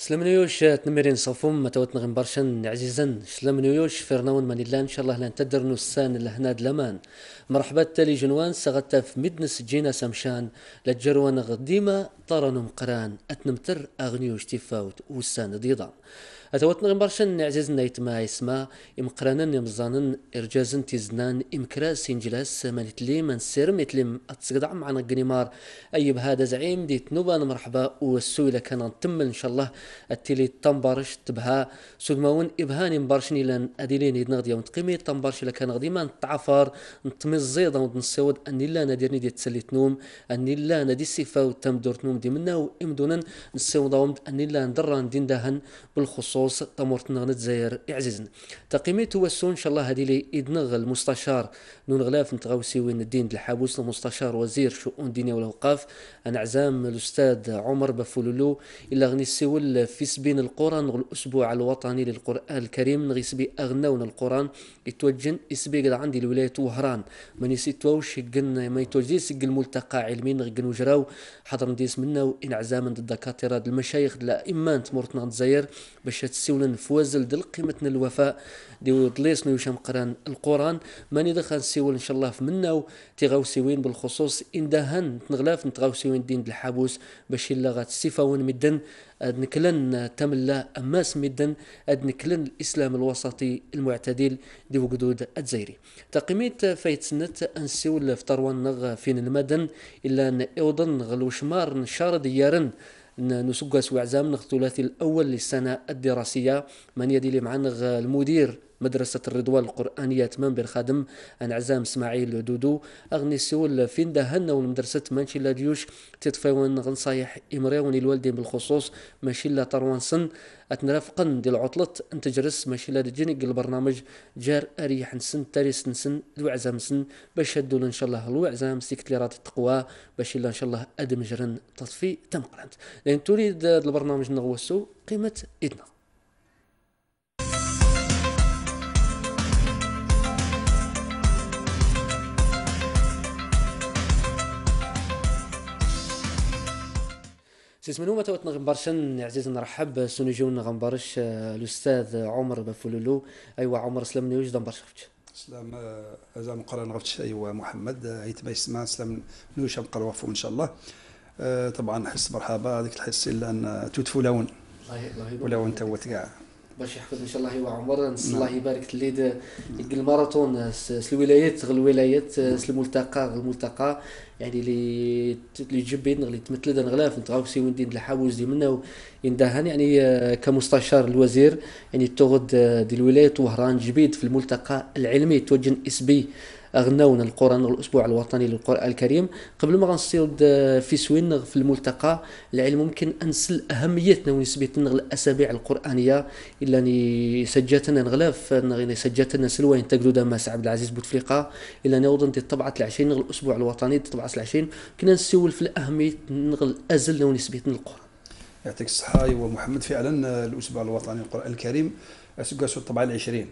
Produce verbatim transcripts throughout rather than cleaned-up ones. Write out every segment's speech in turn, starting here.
سلمنيوش تنمرين صفوم متوتنا برشن عزيزا سلمنيوش فرناون من الله ان شاء الله لن تدر نسان لهناد لمان. مرحبا تالي جنوان سغتا في مدنس جينا سمشان لجروان غديمة طرنم قران اتنمتر اغنيوش تفاوت وسان ضيضان. أتوتنا برشن عزيزنا يتما يسما إمقرانا يمزانن إرجازن تيزنان إمكراس سنجلاس مانتلي من سير متلم أتسقط عم عن الجنيمار أي بهذا زعيم دي تنوبان مرحبا والسويلة كان تمل إن شاء الله التلي تنبارش تبها سودماون إبهاني مبارشني لان أديلين يدنغدي يوم تقيمي تنبارش لكان غديما تعفر نتمز زيضا ونسود أني لا نديرني دي تسليت نوم أني لا ندي السيفا وتم دورت نوم دي منا وإمدونا نسود أني لا ندران دين دهن بالخصوص طمورتنا نتزاير يعززن تقييميت توسو ان شاء الله هذه لي يدنغ المستشار نون غلاف نتغاوسي وين الدين الحابوس المستشار وزير شؤون دينية والاوقاف انا عزام الاستاذ عمر بفولولو الا غني سيول في سبين القران الاسبوع الوطني للقران الكريم نغي سبي اغناون القران يتوجن يسبي قد عندي الولايه وهران من يسيتوش يقن ما يتوجيس يقل ملتقى علمي نغي وجراو حضر نديس منه وان عزام ضد الدكاتره المشايخ الائمه تمورتنا نتزاير باش تسيولن فوازل دل قيمتنا الوفاء ديو دليس نيوشام قران القران ماني دخل سيول ان شاء الله في منا تيغاوسيوين بالخصوص ان دهن نغلاف نتغاوسيوين دين الحابوس باش الا غاتسيفاون مدن اد نكلن تملا اماس مدن اد نكلن الاسلام الوسطي المعتدل ديو قدود الجزائري تقيميت فايت سنت انسيول في طروان نغ فين المدن الا ان ايضا غلو شمار نشار ديارن نسقى سوى عزام الثلاثي الأول للسنة الدراسية من يدي معنا المدير مدرسة الرضوان القرآنية تمام بالخادم أن عزام إسماعيل دودو أغني سول فين دهنا والمدرسة مانشي لا ديوش تتفاون غنصايح إمريون الوالدين بالخصوص ماشي لا طروان سن أتنرافقن دي العطلت أنت جرس ماشي لا جينيك البرنامج جار أريح نسن تاريس نسن الوعزام سن باش هدول إن شاء الله الوعزام سيكتليرات التقوى باش إلا إن شاء الله أدمجرن تطفي تمقرنت لأن تريد البرنامج نغوسو قيمة إدنا سيسمنو متى غنبرشن عزيز نرحب سنجون غنبرش الاستاذ عمر بفلولو. ايوا عمر سلمني وجد نبرشفتش سلام ازام قران غفتش ايوا محمد هيت ما يسمع سلام نوش نقرا وفو ان شاء الله. أه طبعا حس مرحبا هذيك الحس الا ان توتفو لون ولون توت كاع باش يحفظ ان شاء الله. ايوا عمر نس الله يبارك ليد يقل الماراثون الولايات غير الولايات الملتقى غير الملتقى يعني اللي اللي جبين اللي تمثل لنا غلاف نتغاوسي وين دين الحواوز دي منا يندهن يعني كمستشار الوزير يعني تغد دي الولايات وهران جبيد في الملتقى العلمي توجن اسبي أغنون القرآن الأسبوع الوطني للقرآن الكريم. قبل ما غنصيد في سوين في الملتقى العلم ممكن أنسل أهميتنا ونسبتنا الأسابيع القرآنية إلا أني سجلتنا نغلاف أني سجلتنا سلوين تقدو مع عبد العزيز بوتفليقة إلا أني أوضن طبعة العشرين الأسبوع الوطني طبعة العشرين كنا نسول في الأهمية نغل أزل ونسبتنا القرآن. يعطيك الصحة. أيوا محمد فعلا الأسبوع الوطني للقرآن الكريم أسقاسو الطبعة العشرين.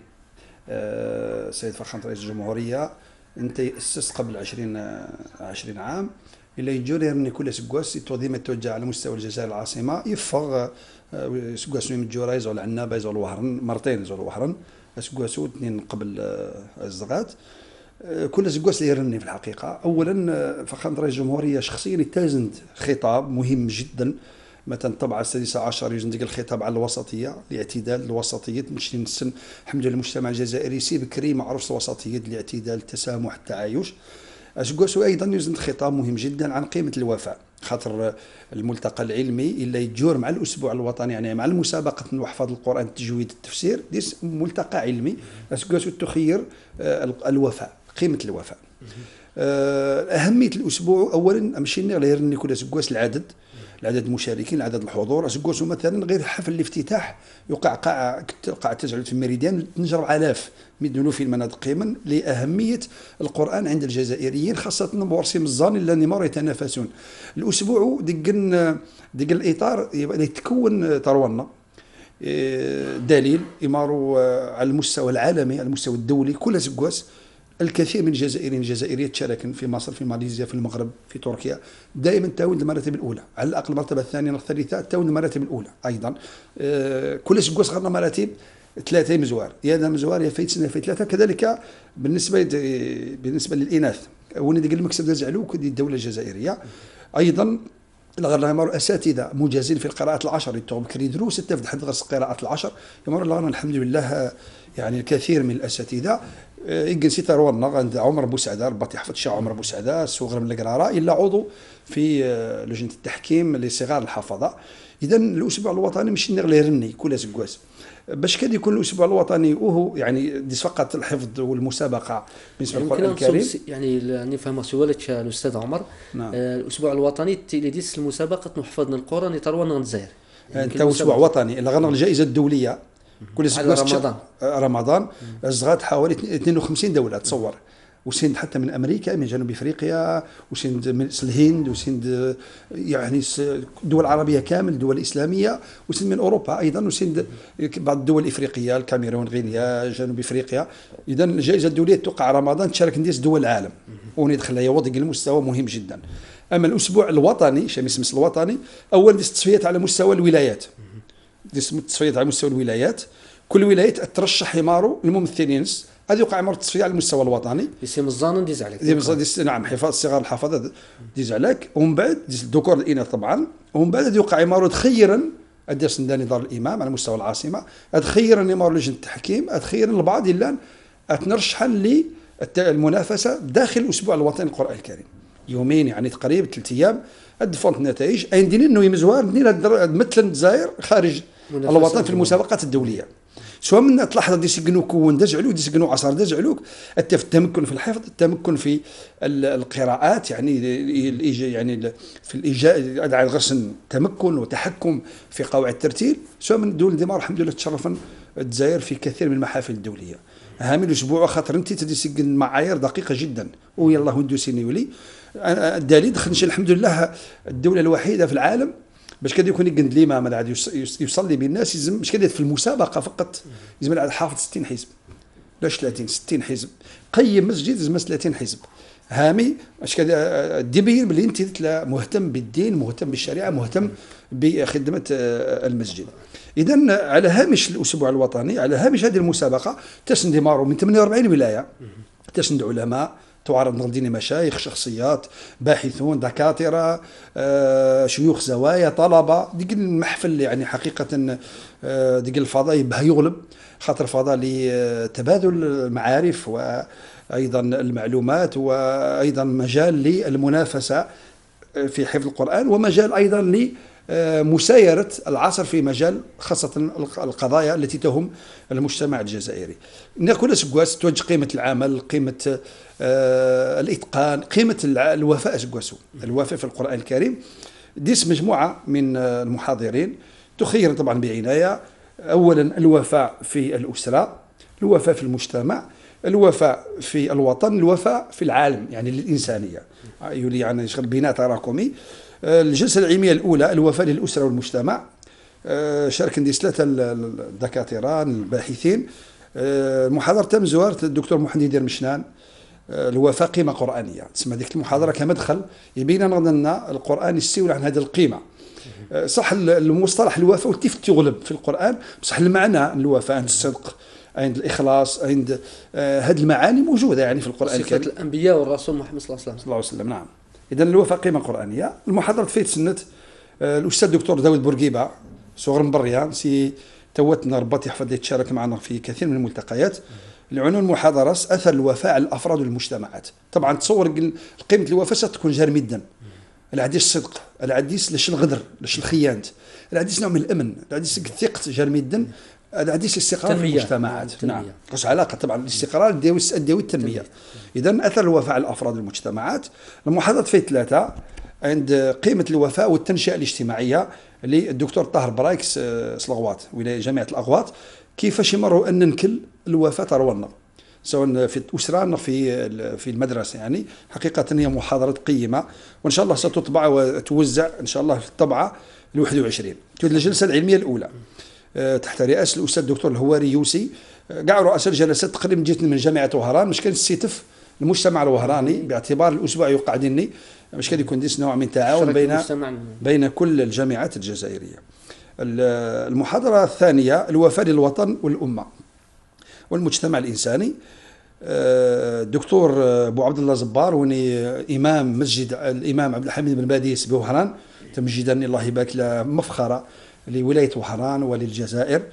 أه سيد فخامة رئيس الجمهورية انت اسست قبل عشرين عشرين عام الا يجوري ان كل سكواس تنظيم توجه على مستوى الجزائر العاصمه يفغ سكواس من الجورايز ولا العنابه يزول وهرن مرتين يزول وهرن سكواسو اثنين قبل الزغات كل سكواس يرني في الحقيقه. اولا فخامة رئيس الجمهوريه شخصيا اتزنت خطاب مهم جدا مثلا الطبعة السادسة عشر يوجد الخطاب على الوسطية الاعتدال الوسطية عشرين سن الحمد لله المجتمع الجزائري سي بكري معروف الوسطية الاعتدال التسامح التعايش. أسقوسو أيضا يوجد خطاب مهم جدا عن قيمة الوفاء خاطر الملتقى العلمي إلا يجور مع الأسبوع الوطني يعني مع المسابقة وحفظ القرآن التجويد التفسير ديس ملتقى علمي أسقوسو تخير الوفاء قيمة الوفاء. أهمية الأسبوع أولا مشينا غير أن كل أسقوس العدد العدد المشاركين العدد الحضور أسقوسو مثلا غير حفل الافتتاح يوقع قاعة قاعة تجعل في الميريديان تنجر آلاف مدنو في المناطق قيما لأهمية القرآن عند الجزائريين خاصة بورسيم الزان اللي نمار يتنافسون. الأسبوع دقن دقن الإطار يتكون طروانا دليل إمارو على المستوى العالمي على المستوى الدولي كل أسقوس الكثير من الجزائريين الجزائريات تشاركن في مصر، في ماليزيا، في المغرب، في تركيا، دائما تاون المراتب الاولى، على الاقل المرتبه الثانيه والثالثه تاون المراتب الاولى ايضا. آه كل سكوا صغرنا مراتب ثلاثه مزوار، يا هذا مزوار يا فايت سنه فايت ثلاثه. كذلك بالنسبه بالنسبه للاناث، ولدي قال المكسب ديال زعلوك ديال الدوله الجزائريه ايضا. الغرنا يمر اساتذه مجازين في القراءات العشر يتوب كري دروس تفد حد غرس القراءات العشر يمر الغرنا الحمد لله. يعني الكثير من الاساتذه يمكن سي ترونا عند عمر بوسعده ربي يحفظ شا عمر بوسعده صغر من القراره الا عضو في لجنه التحكيم لصغار الحفظه. اذا الاسبوع الوطني ماشي غير رني كل سكواس باش كان يكون الاسبوع الوطني وهو يعني ديس فقط الحفظ والمسابقه بالنسبه للقران الكريم. يعني يعني فهم سؤالك الاستاذ عمر. نعم. آه الاسبوع الوطني اللي ديس المسابقه نحفظنا القران يترونا نزاير. انت اسبوع وطني اللي غنر الجائزه الدوليه كل على رمضان. رمضان الزغات حوالي اثنين وخمسين دوله تصور، وسند حتى من امريكا، من جنوب افريقيا، وسند من الهند، وسند يعني دول عربيه كامل، دول اسلاميه، وسند من اوروبا ايضا، وسند بعض الدول الافريقيه، الكاميرون، غينيا، جنوب افريقيا. اذا الجائزه الدوليه توقع رمضان تشارك نديس دول العالم وندخل لها وضع المستوى مهم جدا. اما الاسبوع الوطني شمس مس الوطني اول ديس تصفيات على مستوى الولايات، ديس تصفيات على مستوى الولايات، كل ولايه ترشح حماره الممثلين هذا يوقع مرة تصفية على المستوى الوطني. يسمى الزانن ديز عليك. ديز نعم حفاظ صغار الحفاظة ديز عليك، ومن بعد ديز الذكور الإناث طبعا، ومن بعد يوقع عمارة خيرا أدرس نداني دار الإمام على مستوى العاصمة، أتخيرا عمارة لجنة التحكيم، أتخيرا البعض إلا أتنرشحا للمنافسة داخل الأسبوع الوطني للقرآن الكريم. يومين يعني تقريبا ثلاث أيام أدفنت النتائج أين دين إنه يمزوار مثل الجزائر خارج الوطن في المسابقات الدولية. سواء من تلاحظ ديس يقنو كون دزعلوك ديس يقنو عصر دزعلوك، حتى في التمكن في الحفظ، التمكن في القراءات يعني يعني في الايجاء ادعى الغرسن تمكن وتحكم في قواعد الترتيل. سواء من دول الدمار الحمد لله تشرفا الجزائر في كثير من المحافل الدوليه. هامي الاسبوع خاطر انت تديس معايير دقيقه جدا ويلا هندو سينيولي الدليل دخلنا الحمد لله الدوله الوحيده في العالم باش كان يكون يقند الامام هذا يصلي بالناس يزم باش كان في المسابقه فقط يزم على حافظ ستين حزب لا ثلاثين ستين حزب قيم مسجد يزم ثلاثين حزب. هامي اش كان ديبين بلي انت مهتم بالدين، مهتم بالشريعه، مهتم بخدمه المسجد. اذا على هامش الاسبوع الوطني، على هامش هذه المسابقه تسند مارو من ثمانية وأربعين ولايه، تسند علماء، تعرض نقدين مشايخ، شخصيات، باحثون، دكاتره، آه، شيوخ زوايا، طلبه، ديك المحفل يعني حقيقه آه، ديك الفضاء يبها يغلب خاطر فضاء لتبادل المعارف وايضا المعلومات، وايضا مجال للمنافسه في حفظ القران، ومجال ايضا ل مسايرة العصر في مجال خاصة القضايا التي تهم المجتمع الجزائري. ناكل سكواس توجه قيمة العمل، قيمة آه الإتقان، قيمة الوفاء سكواسو، الوفاء في القرآن الكريم. ديس مجموعة من المحاضرين تخير طبعا بعناية، أولا الوفاء في الأسرة، الوفاء في المجتمع، الوفاء في الوطن، الوفاء في العالم يعني للإنسانية، يولي يعني شغل بناء تراكمي. الجلسة العلمية الأولى الوفاء للأسرة والمجتمع، شارك نديس ثلاثة الدكاترة الباحثين. المحاضرة تم زوارة الدكتور محمد دير مشنان، الوفاء قيمة قرآنية، تسمى ديك المحاضرة كمدخل يبين لنا القرآن يستولى عن هذه القيمة. صح المصطلح الوفاء كيف تغلب في القرآن، بصح المعنى الوفاء عند الصدق، عند الإخلاص، عند هذه المعاني موجودة يعني في القرآن الكريم. صفة الأنبياء والرسول محمد صلى الله عليه وسلم. نعم. إذا الوفاء قيمة قرآنية. المحاضرة فيت سنة الأستاذ الدكتور داود بورقيبة صغر مبريان سي توتنا رباط يحفظ يتشارك معنا في كثير من الملتقيات. العنوان المحاضرة أثر الوفاء على الأفراد والمجتمعات. طبعا تصور قيمة الوفاء ستكون جار جدا. العديس الصدق، العديس ليش الغدر، ليش الخيانة، العديس نوع من الأمن، العديس الثقة جار جدا، العديس الاستقرار في المجتمعات. نعم. وش علاقة طبعا الاستقرار الديوي الديوي التنمية. إذا أثر الوفاء على الأفراد والمجتمعات. المحاضرة في ثلاثة عند قيمة الوفاء والتنشئة الاجتماعية للدكتور طاهر برايكس صلغوات ولاية جامعة الأغواط، كيفاش يمروا أن ننكل الوفاة ترونا سواء في الأسرة في في المدرسة. يعني حقيقة هي محاضرة قيمة، وإن شاء الله ستطبع وتوزع إن شاء الله في الطبعة الواحد وعشرين. تود الجلسة العلمية الأولى تحت رئاسة الأستاذ الدكتور الهواري يوسي، كاع رؤساء الجلسات تقريبا جيتني من جامعة وهران، مش كان السيتف المجتمع الوهراني، باعتبار الاسبوع يوقع ديني باش كان يكون ديس نوع من التعاون بين بين كل الجامعات الجزائريه. المحاضره الثانيه الوفاء للوطن والامه والمجتمع الانساني. الدكتور بو عبد الله زبار وني امام مسجد الامام عبد الحميد بن باديس بوهران، تمجيدا الله يبارك له مفخره لولايه وهران وللجزائر.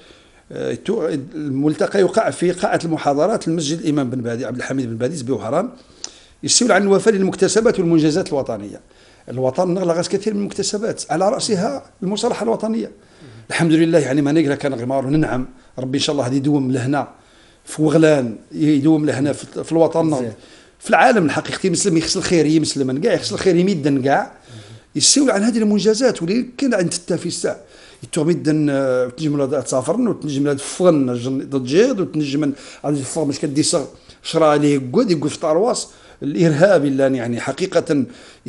الملتقى يقع في قاعه المحاضرات المسجد الامام بن بادي عبد الحميد بن باديس بوهران، يستولى عن الوفاء للمكتسبات والمنجزات الوطنيه. الوطن نغلغس كثير من المكتسبات، على راسها المصالحه الوطنيه. الحمد لله يعني ما نقرا كان غمار وننعم ربي ان شاء الله هذه يدوم لهنا في وغلان، يدوم لهنا في الوطن في العالم الحقيقي. مسلم يخص الخير يمسلم كاع، يخص الخير يميدن كاع، يستولى عن هذه المنجزات واللي كان عند التافي الساعه يتوميدن تنجم تسافرن وتنجم تفغن ضجيض وتنجم غادي تفغ باش كدي صغ شرا عليه قد يقول في طارواس الارهاب الا يعني حقيقه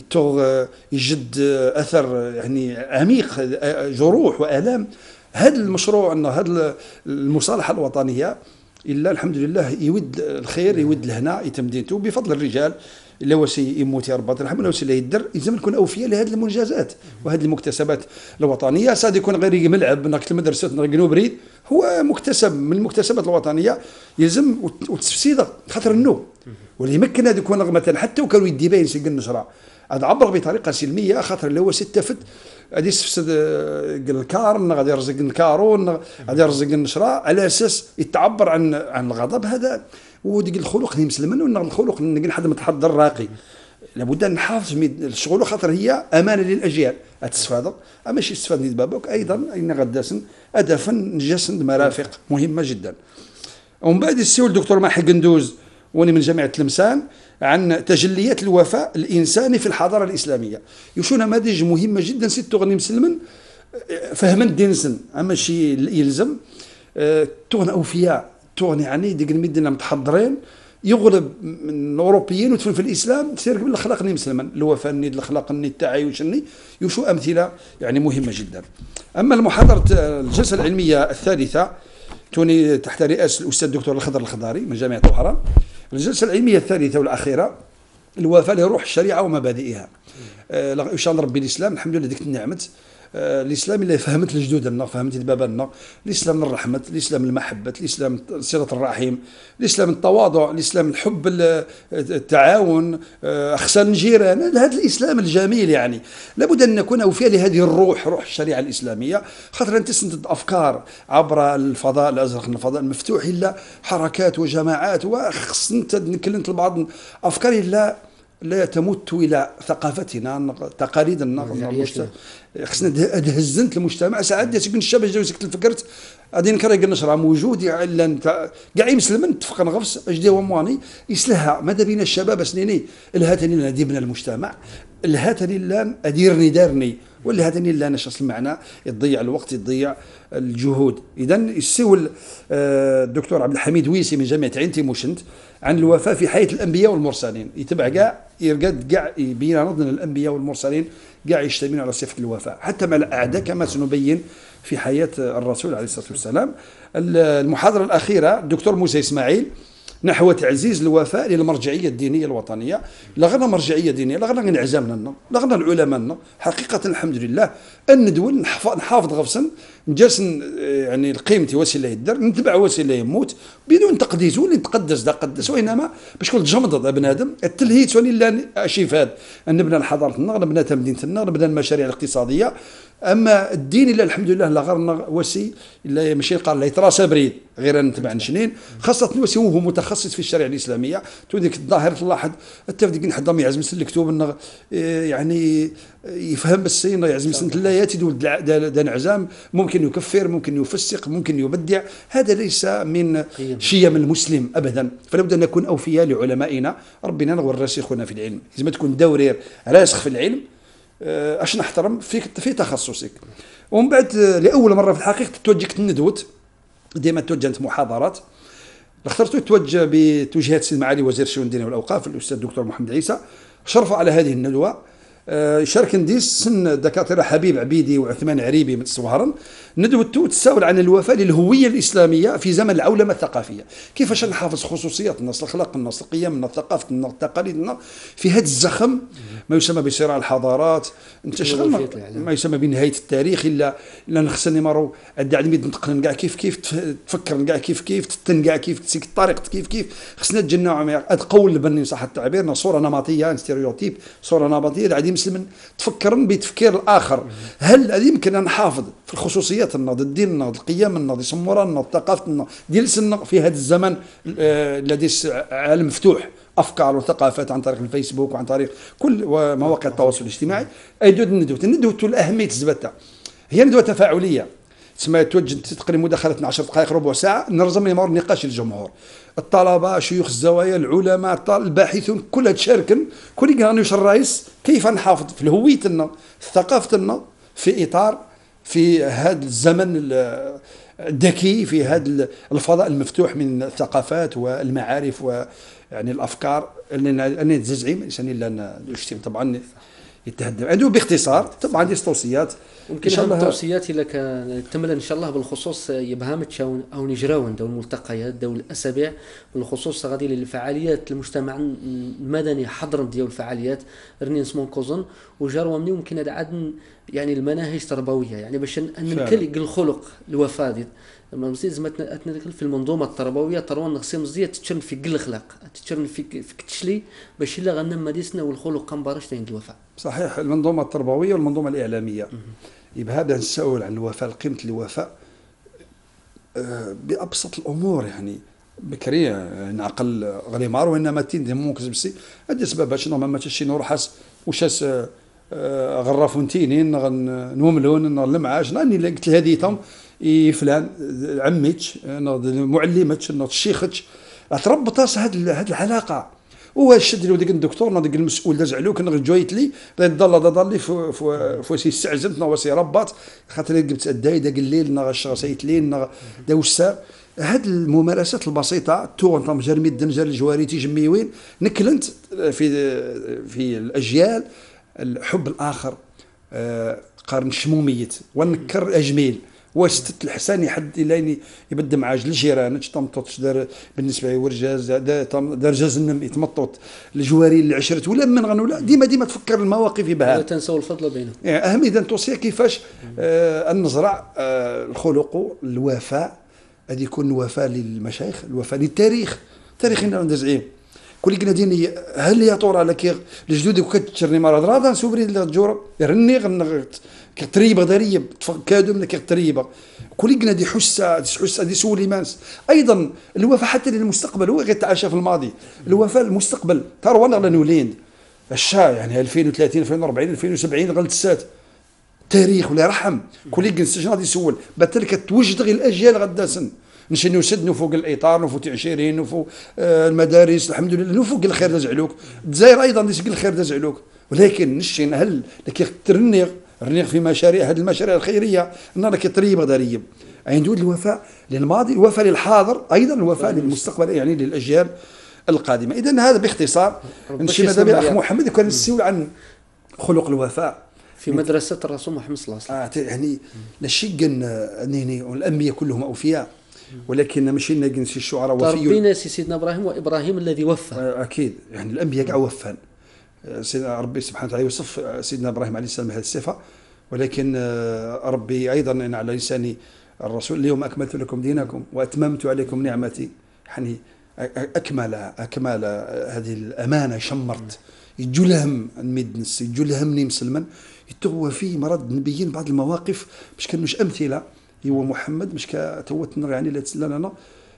يجد اثر يعني عميق، جروح والام. هذا المشروع ان هذا المصالحه الوطنيه الا الحمد لله يود الخير يود الهنا يتمدينته بفضل الرجال الا وسي يموت يا رب ترحم، ولا وسي لا يدر لازم نكون اوفياء لهذه المنجزات وهذه المكتسبات الوطنيه. ساد يكون غير ملعب ناك المدرسه نرقنو بريد هو مكتسب من المكتسبات الوطنيه، يلزم وتفسيده خاطر النو واللي يمكن هذا يكون مثلا حتى وكانوا يدي باين سجن النشره هذا عبر بطريقه سلميه، خاطر اللي هو ستفت غادي يستفسد الكارن، غادي يرزق الكارون، غادي يرزق النشره على اساس يتعبر عن عن الغضب. هذا وديك الخلق اللي مسلمين وان الخلق نلقى حد متحضر راقي، لابد ان نحافظ الشغل خاطر هي امانه للاجيال تستفاد، اما شي تستفاد من بابك ايضا ان غداسن هدفا نجسن مرافق مهمه جدا. ومن بعد السيو الدكتور محي قندوز وني من جامعه تلمسان عن تجليات الوفاء الانساني في الحضاره الاسلاميه. يشو نماذج مهمه جدا ست تغني مسلما فهما الدين سن، اما شي يلزم تغنى اوفياء، تغني يعني ديك المدينه متحضرين يغلب من الاوروبيين وتفهم في الاسلام تسير قبل الاخلاق ني مسلما، الوفاء ني الاخلاق ني التعايش ني يشو امثله يعني مهمه جدا. اما المحاضره الجلسه العلميه الثالثه توني تحت رئاسه الاستاذ الدكتور الخضر الخضاري من جامعه وهران. الجلسه العلميه الثالثه والاخيره الوفاء لروح الشريعه ومبادئها. ان شاء الله ربي الاسلام الحمد لله ديك النعمه الاسلام اللي فهمت لجدودنا فهمت لبابنا، الاسلام الرحمه، الاسلام المحبه، الاسلام صله الرحم، الاسلام التواضع، الاسلام الحب، التعاون، احسان الجيران. هذا الاسلام الجميل يعني لابد ان نكون اوفياء لهذه الروح، روح الشريعه الاسلاميه، خاطر انت تسند افكار عبر الفضاء الازرق، الفضاء المفتوح، الا حركات وجماعات وخص انت نكلمت البعض افكار الا لا تمت الى ثقافتنا تقاليدنا، خصنا دهزنت المجتمع. ساعات تكون الشباب جاو سكت فكرت غادي نكره قلنا شرا موجود الا انت كاع يمسلمن تفق نغفس اجدي ومواني يسلها ماذا بين الشباب سنيني الهاتني لنا ديبنا المجتمع، الهاتني لا اديرني دارني، ولا هاتني لا نشخص المعنى يضيع الوقت يضيع الجهود. اذا يسول الدكتور عبد الحميد ويسي من جامعه عين تيموشنت عن الوفاء في حياه الانبياء والمرسلين، يتبع كاع يرقد كاع يبين نظن الانبياء والمرسلين كاع يشتملون على صفه الوفاء حتى مع الاعداء كما سنبين في حياه الرسول عليه الصلاه والسلام. المحاضره الاخيره الدكتور موسى اسماعيل نحو تعزيز الوفاء للمرجعيه الدينيه الوطنيه. لا غير مرجعيه دينيه، لا غير انعزامنا، لا غير العلماء، حقيقه الحمد لله ان ندول نحافظ غفصا نجالس يعني قيمتي وسيله يدر نتبع وسيله يموت بدون تقديس واللي تقدس دا قدس، وانما باش كل جمض بنادم التلهيت ولي لا شفاد ان نبنى حضارتنا، نبنى مدينتنا، نبنى المشاريع الاقتصاديه. اما الدين الا الحمد لله لا غير وسي الا ماشي قال لا يتراسى بريد غير نتبع نشنين، خاصه وسي هو متخصص في الشريعه الاسلاميه. تو ديك الظاهره تلاحظ حتى في ديك حد ما يعزم سن الكتب يعني يفهم بالسين يعزم سنه اللايات يدول دا انعزام، ممكن يكفر، ممكن يفسق، ممكن يبدع. هذا ليس من شيم المسلم ابدا. فلا بد ان نكون اوفياء لعلمائنا، ربنا نغور راسخنا في العلم، لازم تكون دورير راسخ في العلم اش نحترم في في تخصصك. ومن بعد لاول مره في الحقيقه توجهت الندوت ديما توجهت محاضرات، اخترت توجه بتوجيهات سيد معالي وزير الشؤون الدينيه والاوقاف الاستاذ الدكتور محمد عيسى، شرفوا على هذه الندوه آه، شارك نديس سن الدكاتره حبيب عبيدي وعثمان عريبي من الصوهرن ندوتو تساؤل عن الوفاء للهويه الاسلاميه في زمن العولمه الثقافيه. كيفاش نحافظ خصوصيات الناس، الاخلاق الناس، القيم الناس، ثقافتنا، تقاليدنا في هذا الزخم ما يسمى بصراع الحضارات. انت شغل ما يسمى بنهايه التاريخ الا الا خصني مرو عندي عندي نتقن كاع كيف كيف تفكر كاع كيف كيف تتن كاع كيف تسيك الطريق كيف كيف خصنا تجنعوا هذا قول البني صح التعبير صوره نمطيه ستيريوتيب صوره نمطيه غادي مسلم تفكر بتفكير الاخر. هل هذه يمكن ان نحافظ في الخصوصيات النهض ديالنا القيم النهض صمورنا ثقافتنا ديال سنة في هذا الزمن الذي عالم مفتوح افكار وثقافات عن طريق الفيسبوك وعن طريق كل مواقع التواصل الاجتماعي. اي دود ندوه الندوه الاهميه تثبتها هي ندوه تفاعليه تسمى توجد تقريبا مداخله عشر دقائق ربع ساعه نرزم لي مور نقاش الجمهور الطلبه شيوخ الزوايا العلماء الباحثون كلها تشاركن كل يقرانيوش الرئيس كيف نحافظ في هويتنا ثقافتنا في اطار في هذا الزمن الذكي في هذا الفضاء المفتوح من الثقافات والمعارف ويعني الافكار اللي انا نتزعم الانسان الا نشتم طبعا يتهدم عنده باختصار. طبعا دي توصيات ممكن اهم التوصيات اللي كتملا ان شاء الله بالخصوص يبهمت او نجراون دو الملتقيات دو الاسابيع بالخصوص غادي للفعاليات المجتمع المدني حضرا ديال الفعاليات رني نسمون كوزن وجاروا مني ممكن هذا عاد يعني المناهج التربويه يعني باش نكل الخلق الوفاه دي لما مزيد زعما في المنظومه التربويه تروان نغسي مزيان تتشرن في كل الاخلاق تتشرن في في كتشلي باش الا غنم مديسنا والخلق كنبارش تاع الوفاء. صحيح المنظومه التربويه والمنظومه الاعلاميه بهذا نسأل عن الوفاء قيمه الوفاء بابسط الامور يعني بكري نعقل غريمار وانما تين ممكن بسي هذا سبب باش نورمال ما تشي نور حاس وشاس غرافونتينين نوملون نلمعاش راني قلت هذه تم فلان عميتش معلمتش شيختش تربط هذه هذه العلاقه هو الشد اللي ديك الدكتور ناضي المسؤول داز علوك نغ جويت لي ضل ضل لي في في سي استعزمت نو سي رباط خاطر جبت الدايده قال لي نغ شغسيت لي نغ داوسا هاد الممارسات البسيطه تو نطم جرمي الدنجر الجواري تيجمي وين نكلنت في في الاجيال الحب الاخر قارن الشموميت ونكر اجميل وستت الحسان يحد لاني يبدا مع جل الجيران تمطط دار بالنسبه لي ورجاز دار جاز النم يتمطط الجواري اللي عشرت ولا من غنو لا ديما ديما تفكر المواقف بها لا تنسوا الفضل بينهم. يعني اهم اذا توصيه كيفاش آه ان نزرع آه الخلق الوفاء هذه يكون الوفاء للمشايخ الوفاء للتاريخ تاريخنا ندزعيه كل قناديني هل يا طور على كي لجدودك وكتشرني مرض راضا سوبري الجور رني غنغت كتريبه داريه كادو من كتريبه كل قنادي حسه حسه دي سولي مانس ايضا الوفاء حتى للمستقبل هو غيتعاشى في الماضي الوفاء للمستقبل ترى ولا نولين الشا يعني ألفين وثلاثين ألفين وأربعين ألفين وسبعين غلتسات تاريخ ولا رحم كل قنس غادي يسول بتلك توجد غير الاجيال غدا سن نمشي نسد فوق الاطار نفوت عشرين نفوق المدارس الحمد لله نفوق الخير دازعلوك الجزائر ايضا ديك الخير دازعلوك ولكن نشي هل لكي ترنيغ رنيغ في مشاريع هذه المشاريع الخيريه انا كطريبه ضريب عنده الوفاء للماضي الوفاء للحاضر ايضا الوفاء للمستقبل يعني للاجيال القادمه. اذا هذا باختصار نمشي ماذا بيا اخ محمد كان نسيو عن خلق الوفاء في مدرسه الرسول محمد صلى الله عليه وسلم. آه يعني نشي انني الانبياء كلهم اوفياء ولكن ماشي نجنس الشعراء وفي ربنا سيدنا ابراهيم وابراهيم الذي وفى اكيد يعني الانبياء كاع وفان سيدنا ربي سبحانه وتعالى يوصف سيدنا ابراهيم عليه السلام بهذه الصفه ولكن ربي ايضا ان على لسان الرسول اليوم اكملت لكم دينكم واتممت عليكم نعمتي يعني اكمل اكمل هذه الامانه شمرت يجلهم المدنس يجلهمني مسلما يتوى فيه مرض نبين بعض المواقف باش كانوش امثله هو محمد مش كتوتنا يعني لا تسلنا انا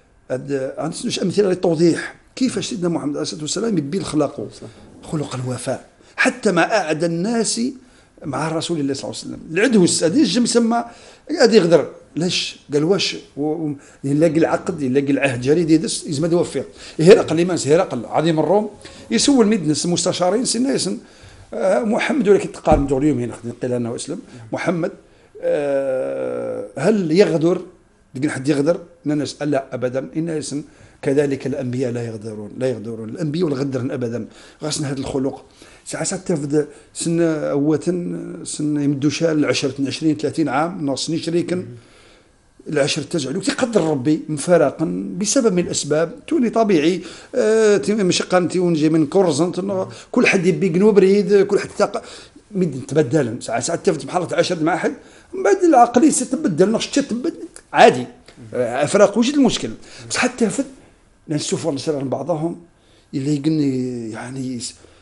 غنسنوش امثله للتوضيح كيفاش سيدنا محمد عليه الصلاه والسلام يبين خلقه خلق الوفاء حتى مع اعدى الناس مع رسول الله صلى الله عليه وسلم العدوس هذه الجم سما غادي يغدر لاش قال واش يلاقي العقد يلاقي العهد جريد يدس يزمد يوفق هرقل لماس هرقل عظيم الروم يسول مدنس المستشارين سنا يسن محمد ولا كيتقارن دور اليوم هنا قيل انا واسلم محمد هل يغدر يمكن حد يغدر نسأل لا ابدا ان يسن كذلك الانبياء لا يغدرون لا يغدرون الانبياء ولا غدرن ابدا غاسن هذا الخلق ساعات ساعات تفد سن اوتن سن يمدو شال عشرة عشرين ثلاثين عام ناقصني شريكا العشر تجعل تقدر ربي مفارقا بسبب من الاسباب تولي طبيعي آه مشقا تونجي من كورزنت كل حد يبي جنوب بريد كل حد تق... مد تبدل ساعات ساعات تفت بحال عشر مع احد من بعد العقليه تتبدل نقش تتبدل عادي افراق وجد المشكل بس حتى تفت نشوف نسال بعضهم اللي يقني يعني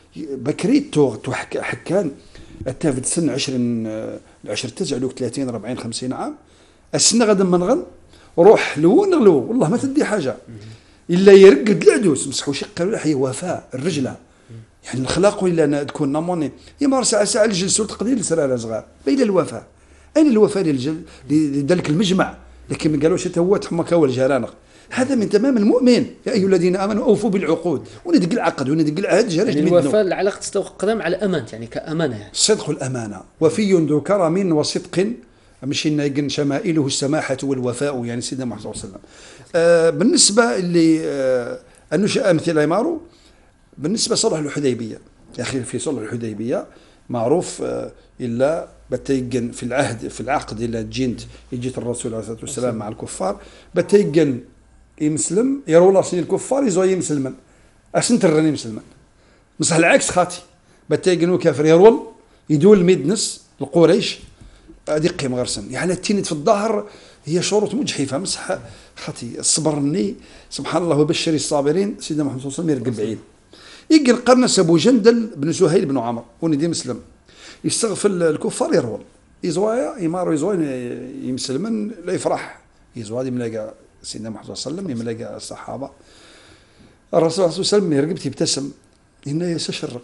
بكريت تو حكان التافت سن عشرين العشر تجعلوك ثلاثين أربعين خمسين عام السنه غدا ما نغن روح لو نغلو والله ما تدي حاجه الا يرقد العدوس مسحوا شق هي وفاء الرجله يعني الخلاق الا تكون نموني يمر ساعه ساعه الجلسوا تقضي لسراره صغار بين الوفاء اين الوفاء للجل لذلك المجمع لكن ما قالوش هو تحمى كاول جرانق هذا من تمام المؤمن يا ايها الذين امنوا اوفوا بالعقود وندق العقد وندق العهد جرج يعني الوفاء العلاقه تستقدم على امانه يعني كامانه يعني الصدق والامانه وفي ذو كرم وصدق ماشي نايقن شمائله السماحه والوفاء يعني سيدنا محمد صلى الله عليه وسلم آه بالنسبه اللي آه انشا امثله يمارو بالنسبه صلح الحديبيه يا اخي في صلح الحديبيه معروف آه الا بتيقن في العهد في العقد الا جنت يجيت الرسول عليه الصلاه والسلام مع الكفار بتيقن يمسلم يروا راسين الكفار يزوي مسلما اسنت الرني مسلما مصح العكس خاطي بتيقنوا كافر يرول يدول ميدنس القريش دقي مغرسن يعني التينت في الظهر هي شروط مجحفه مسح خاطي صبرني سبحان الله وبشر الصابرين سيدنا محمد صلى الله عليه وسلم يرقب بعيد يقل قرنس ابو جندل بن سهيل بن عمر وندي مسلم يستغفر الكفار يرول يزوايا يمارو يزوين يمسلمن لا يفرح يزوادي ملاقى سيدنا محمد صلى الله عليه وسلم يملاقى الصحابه الرسول صلى الله عليه وسلم يرقبتي يبتسم إنه يستشرق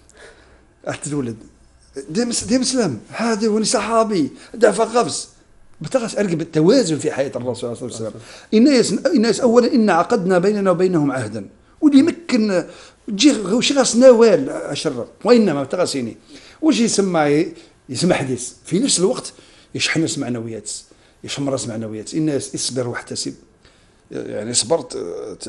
أحد الولد ديم ديم مسلم هذا وني صحابي دافع قفز بتغش أرقب التوازن في حياة الرسول صلى الله عليه وسلم الناس الناس أولا إن عقدنا بيننا وبينهم عهدا واللي يمكن جي وش غاس نوال أشرق وإنما بتغسيني وش يسمى يسمى حديث في نفس الوقت يشحن معنويات يشمر معنويات الناس اصبر واحتسب يعني صبرت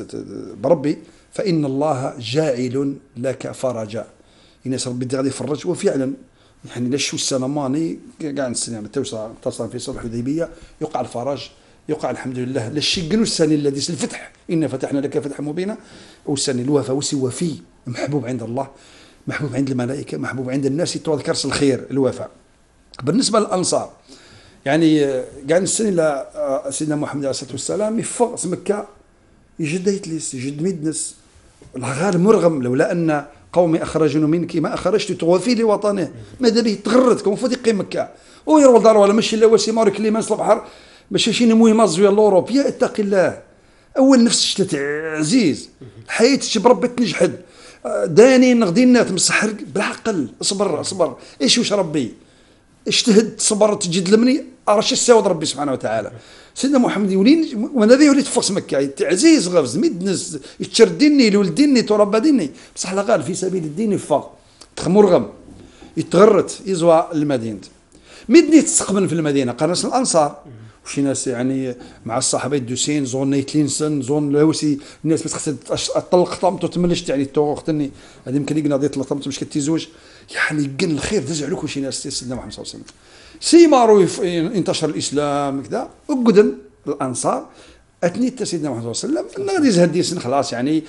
بربي فإن الله جاعل لك فرجا الناس ربي غادي يفرج وفعلا يعني لشو السنة ماني قاعد نستنى توصل تصل في صلح الحديبية يقع الفرج يقع الحمد لله للشقن السنة الذي الفتح إن فتحنا لك فتحا مبينا والسنة الوفاء وفي محبوب عند الله محبوب عند الملائكة محبوب عند الناس يتذكر الخير الوفاء. بالنسبة للأنصار يعني قاعد نستنى إلى سيدنا محمد عليه الصلاة والسلام يفق مكة يجد يتليس يجد مدنس الغار مرغم لولا أن قومي أخرجوا منك ما أخرجت توفي لوطنه ماذا به تغردكم المفروض يقيم مكة ويروى الدار ولا ماشي إلا وسي مارك اللي منصب البحر ماشي شي مهم مازويا الأوروب يا اتقي الله أول نفس شلت عزيز الحياة بربي تنجحد داني نغدينا تمسحر بالعقل اصبر اصبر ايش وش ربي اجتهد صبرت تجد لمني ارش الساود ربي سبحانه وتعالى سيدنا محمد يولين وانا ذي وليت فوق مكه عزيز غفز مدنس يتشردني لولدني تربدني بصح لا قال في سبيل الدين فوق تخمرغم يتغرت يزوى المدينه مدني تستقبل في المدينه قرنس الانصار وشي ناس يعني مع الصحابه يدوسين زون نيتلين سن زون لوسي الناس بس خصها تطلق طمطو تملشت يعني تو اختني هذه يمكن يقنا ديت طمطو مش كتيزوج يعني كن الخير تزع لكم شي ناس سيدنا محمد صلى الله عليه وسلم سيمارو انتشر الاسلام كذا وقدم الانصار اتنيت سيدنا محمد صلى الله عليه وسلم غادي يزهد سن خلاص يعني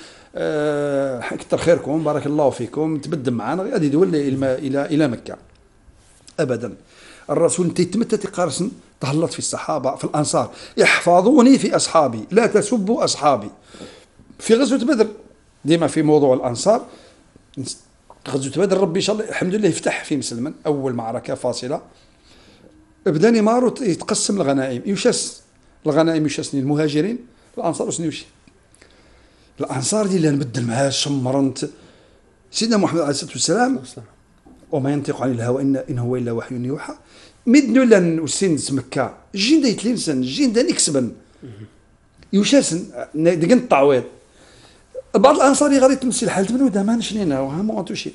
أه كثر خيركم بارك الله فيكم تبدل معنا غادي يدول الى الى الى مكه ابدا الرسول تيتمتى تقارسن تهلط في الصحابه في الانصار احفظوني في اصحابي لا تسبوا اصحابي في غزوه بدر ديما في موضوع الانصار غزوه بدر ربي ان شاء الله الحمد لله يفتح في مسلما اول معركه فاصله بدا نيمارو يتقسم الغنائم يشس الغنائم يشسني المهاجرين الانصار وسنيوشي الانصار دي اللي نبدل معاه شمرنت سيدنا محمد عليه الصلاه والسلام وما ينطق عن الهوى ان ان هو الا وحي يوحى مدنو لن وسن مكه جين دايت لينسن جين دا نكسبن يوشاسن دقن التعويض بعض الانصار غادي تمشي الحال تبنو دا ما نشنينا وها ما شي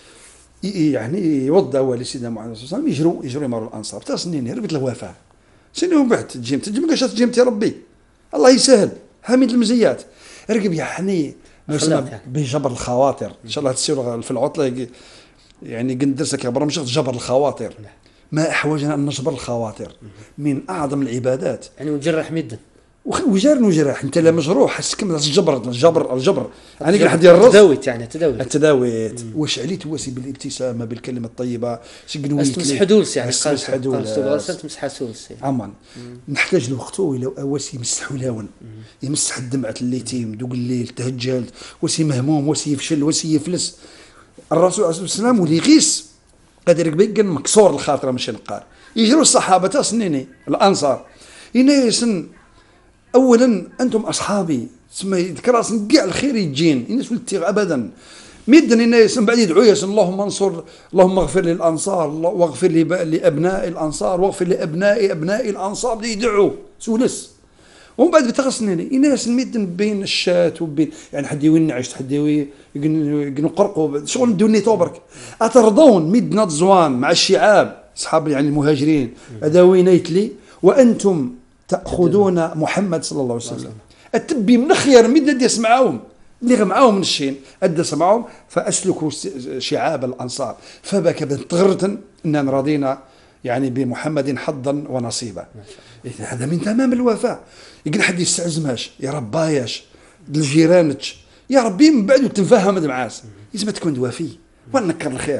يعني يوضع ولي سيدنا محمد صلى الله عليه وسلم يجروا يجروا يمروا الانصار تا سنين هربت الوفاه سنين بعد تجيم تجيم كاش تجيم يا ربي الله يسهل حميد المزيات رقب يعني ما يسمى بجبر الخواطر. ان شاء الله تسير في العطله يعني قندرسك برامج جبر الخواطر. ما احوجنا ان نجبر الخواطر من اعظم العبادات. يعني ونجرح مدا وجار نجرح انت لا مجروح حس كم الجبر الجبر الجبر يعني قال حد الرز التداويت يعني التداويت التداويت واش عليت واسي بالابتسامه بالكلمه الطيبه شقنويت تمسح دولس يعني تمسح دولس تمسح سولس عمان نحتاج لوقته الى واسي يمسحوا لون يمسح الدمعه الليتيم دوق الليل تهجلت واسي مهموم واسي يفشل واسي يفلس الرسول عليه الصلاه والسلام ولي غيس قادر يبقى مكسور الخاطر ماشي نقار يجروا الصحابه تاع سنيني الانصار ينايسن اولا انتم اصحابي تسمى يذكر كاع الخير يجين الناس ولتي ابدا مدن الناس من بعد يدعوا يا اللهم انصر اللهم اغفر للانصار واغفر لابناء الانصار واغفر لابناء ابناء الانصار بدا يدعوا سولس ومن بعد بتغسنني الناس مدن بين الشات وبين يعني حد يوين عشت حد يوي يقنقرقوا شغل دوني توبرك اترضون مدنا زوان مع الشعاب اصحاب يعني المهاجرين اداوينيت لي وانتم تأخذون محمد صلى الله عليه وسلم التبي من خير من الدي يسمعهم اللي معاهم من الشين أدى سمعهم فأسلكوا شعاب الأنصار فبكى تغرتن أننا رضينا يعني بمحمد حظا ونصيبا. هذا من تمام الوفاء. يقول حد يستعزمهاش يا رباياش الجيرانش يا ربي من بعد وتنفهم معاس لازم تكون وفي ونكر الخير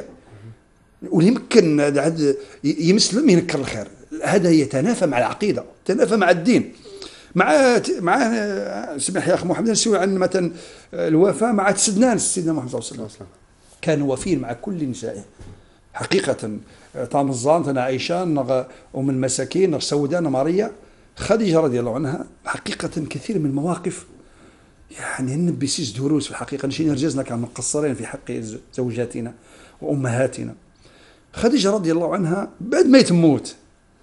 ويمكن يمسلم ينكر الخير. هذا يتنافى مع العقيده يتنافى مع الدين مع مع سمح يا اخي محمد نسوي عن مثلا الوفاء مع سيدنا سيدنا محمد صلى الله عليه وسلم كان وفي مع كل نسائه حقيقه. طعم الزان انا عائشه ام المساكين سودان ماريا خديجه رضي الله عنها حقيقه كثير من المواقف يعني نبي سيس دروس في الحقيقه نشي رجالنا كانوا مقصرين في حق زوجاتنا وامهاتنا. خديجه رضي الله عنها بعد ما تموت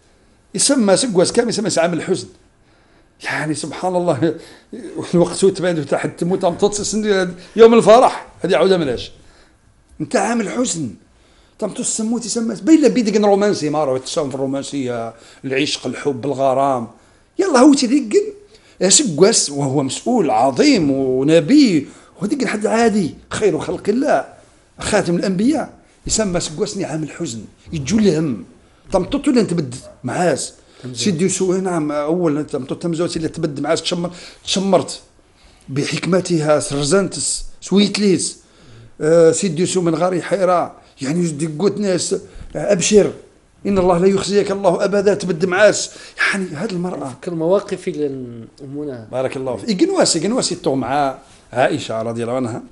يسمى سقواس كامل يسمى عام الحزن يعني سبحان الله الوقت تبان تحت تموت عم تتص يوم الفرح هذه عوده ملاش انت عام الحزن تم تسموت يسمى بين بيدك رومانسي ما راه تساوم في الرومانسيه العشق الحب الغرام يلا هو تيدق سقواس وهو مسؤول عظيم ونبي وهذيك حد عادي خير خلق الله خاتم الانبياء يسمى سقواسني عام الحزن يجوا لهم تمطط ولا تبد معاس سيدي يسوع نعم اول تمطط تمزوتي اللي تبد معاس تشمر تشمرت بحكمتها سرزنتس سويتليس آه سيدي يسوع من غاري حيره يعني دقوت ناس ابشر ان الله لا يخزيك الله ابدا تبد معاس يعني هذه المراه فكر مواقف امنا بارك الله فيك يقنواسي يقنواسي تو مع عائشه رضي الله عنها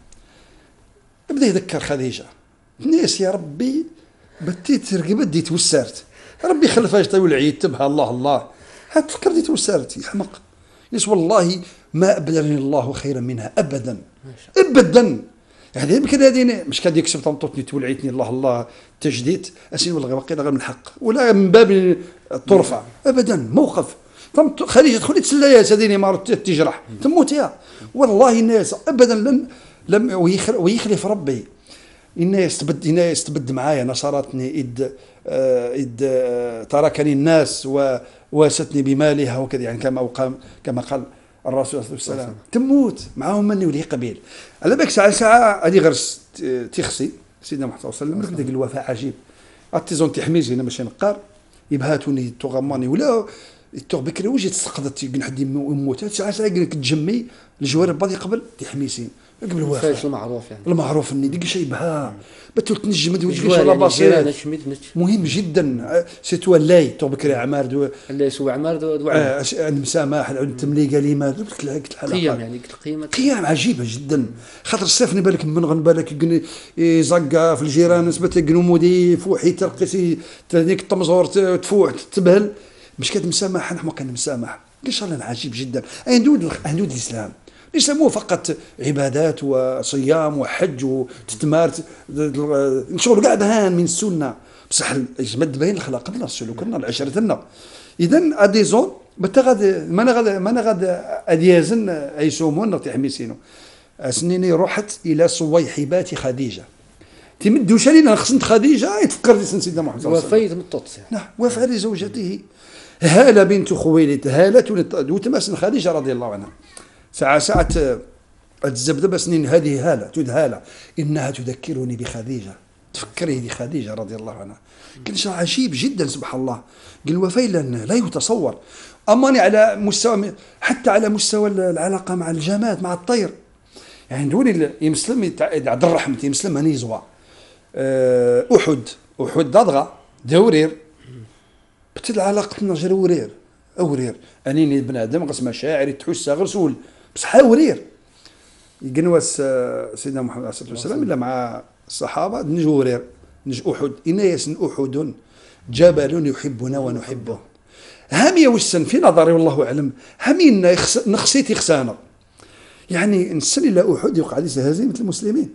بدا يذكر خديجه الناس يا ربي بديت ترقي بديت وسرت ربي خلفاش طيب العيد تبها الله الله هتفكر ديت وسرت يحمق يس والله ما ابدلني الله خيرا منها ابدا ابدا يعني يمكن هذه مش كاد يكسب طنطوتني تولعيتني الله الله تجديد اسين والله باقي غير من الحق ولا من باب الطرفه ابدا موقف خليجه تدخلي تسليها سديني مارت تجرح تموت يا والله الناس ابدا لن لم ويخلف ربي الناس تبد الناس تبد معايا نصرتني إذ إذ تركني الناس وواستني بمالها وكذا يعني كما وقام كما قال الرسول صلى الله عليه وسلم تموت معاهم مني ولي قبيل على بالك ساعه ساعه هذه غير تخسي سيدنا محمد صلى الله عليه وسلم داك الوفاء عجيب اتيزون تحميزي انا ماشي نقار يبهاتوني تغماني ولا التوغ بكري وجيت سقطت نحد يموت ساعه ساعه كتجمي الجوارب بعض قبل تحميسين قبل الوفاء المعروف يعني المعروف اني ديك شي بها بتو تنجم وجهك ان شاء الله بسيط مهم جدا سيتو لاي تو بكري عمار دو لا سو عمار دو آه المسامح التملي كلمات قلت لها قلت الحلقه قيم يعني قلت القيمه قيم عجيبه جدا خاطر السفن بالك من غن بالك يزقا في الجيران نسبه يقنمودي فوحي ترقسي ديك الطمزور تفوح تبهل مش كاد مسامح نحن كان مسامح ان شاء الله عجيب جدا هندود هندود الاسلام ليس مو فقط عبادات وصيام وحج وتتمار نشغل كاع بهان من السنه بصح يجمد بين الاخلاق قبل السلوك العشره لنا اذا اديزون بتغاد ما انا غاد ما انا غاد اديازن ايسومون نطيح ميسينو سنيني رحت الى صويحبات خديجه تمدوش علينا خصنت خديجه يتفكر لي سيدنا محمد صلى الله عليه وسلم وفيت مطط نعم وفى لزوجته هاله بنت خويلد هاله وتماسن خديجه رضي الله عنها ساعة ساعة الزبدة سنين هذه هالة تود هالة إنها تذكرني بخديجة، تفكري دي خديجة رضي الله عنها. كان شيء عجيب جدا سبحان الله. قال الوفاء لا يتصور. أماني على مستوى، حتى على مستوى العلاقة مع الجماد، مع الطير. يعني دوني يمسلم عبد الرحمة يمسلم هني زوا أحد أحد ضغى دورير بتل علاقتنا جرى ورير أورير أنيني بنادم قسم مشاعري تحس غرسول بس حاورير يقنوس سيدنا محمد عليه الصلاة والسلام إلا مع الصحابة نجورير نج أحد إن يسن أحد جبل يحبنا ونحبه. هامي وسن في نظري والله أعلم همي نخسيتي خسانة، يعني نسن إلى أحد يقع ليس هزيمة المسلمين.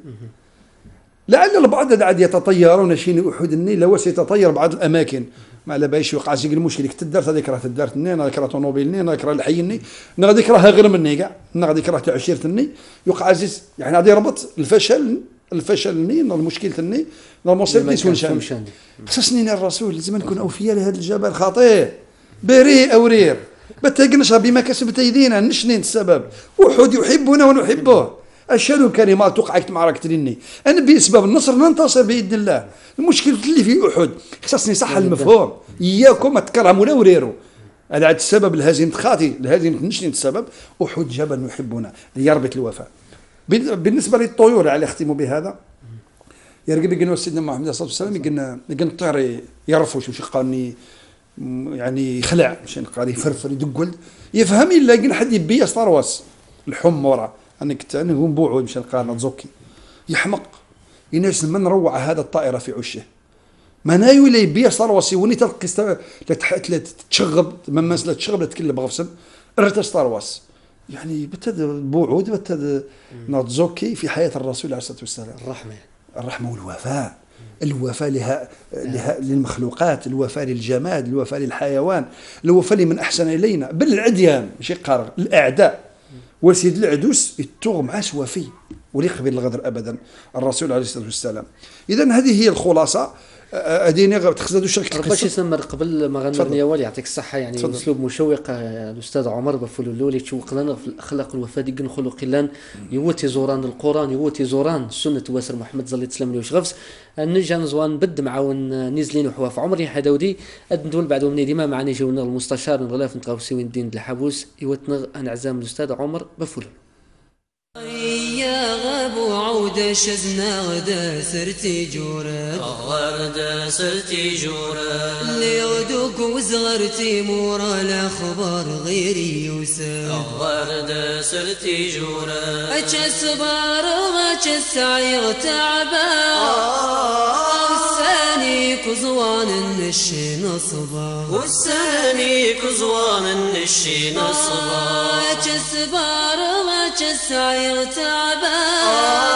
لعل البعض عاد يتطيرون شين أحد النيل لو سيتطير بعض الأماكن ما على باليش يوقع شي المشكل تدرت هذيك راه تدرت ني انا راه طوموبيل ني انا راه الحي ني انا غادي كراها غير مني كاع انا غادي كراه تاع عشيرتني يوقع عزيز يعني غادي يربط الفشل الفشل ني المشكل تني المصيبه تسون شان. خصني الرسول لازم نكون اوفياء لهذا الجبل خطير بريء او رير بتقنشها بما كسبت ايدينا نشنين السبب وحد يحبنا ونحبه. أشهد الكلمات وقعت معركة لني أنا بأسباب النصر ننتصر بإذن الله. المشكلة اللي في أحد خصني صح المفهوم إياكم تكرهوا ولا وريروا هذا عاد السبب الهزيمة خاطي الهزيمة نشني السبب أحد جبل يحبنا ليربط الوفاء. بالنسبة للطيور على أختم بهذا يرقب يقولوا سيدنا محمد صلى الله عليه وسلم يقولنا يقولنا الطير يرفش وش قالني يعني يخلع مش قال يفرفر يدقل يفهم إلا يقول حد يبي طرواس الحمورة أنا كنت أنا هو نبوعه مشان قارن تزوكي يحمق يناس من روع هذا الطائرة في عشه ما ناوي لا يبيع صار وسيوني تلقي لا تشغب من لا تشغب لا تكلم غفصن ارتش طارواس يعني بتد بوعود بتد ناتزوكي في حياة الرسول عليه الصلاة والسلام الرحمة الرحمة والوفاء الوفاء لها, لها للمخلوقات الوفاء للجماد الوفاء للحيوان الوفاء لمن أحسن إلينا بل العديان ماشي قارغ الأعداء وسيد العدوس يتوغ معاش وفي ولي قبل الغدر ابدا الرسول عليه الصلاه والسلام. اذا هذه هي الخلاصه اديني تخزدوا شركه باش يسمر قبل ما غنرني اول يعطيك الصحه يعني فضل. اسلوب مشوق الاستاذ عمر بفلولولي تشوق لنا في الاخلاق الوفاء ديك خلق لان يوتي زوران القران يوتي زوران سنه واسر محمد صلى الله عليه وسلم وشغفس نجا زوان بد معاون نزلين وحواف عمري حدودي ادندول بعد من ديما معنا جونا المستشار الغلاف نتقاوسي وين الدين الحبوس يوتنا انا عزام الاستاذ عمر بفلول يا غاب عودة شزنا غدا سرتي جورا غدا سرتي جورا اللي غدوك وزغرتي مورا الاخبار غيري يوسف غدا سرتي جورا اجس بار واجس عيغ تعبان والثاني كزوان النشي نصبا والثاني كزوان النشي نصبا اجس بار واجس عيغ تعبان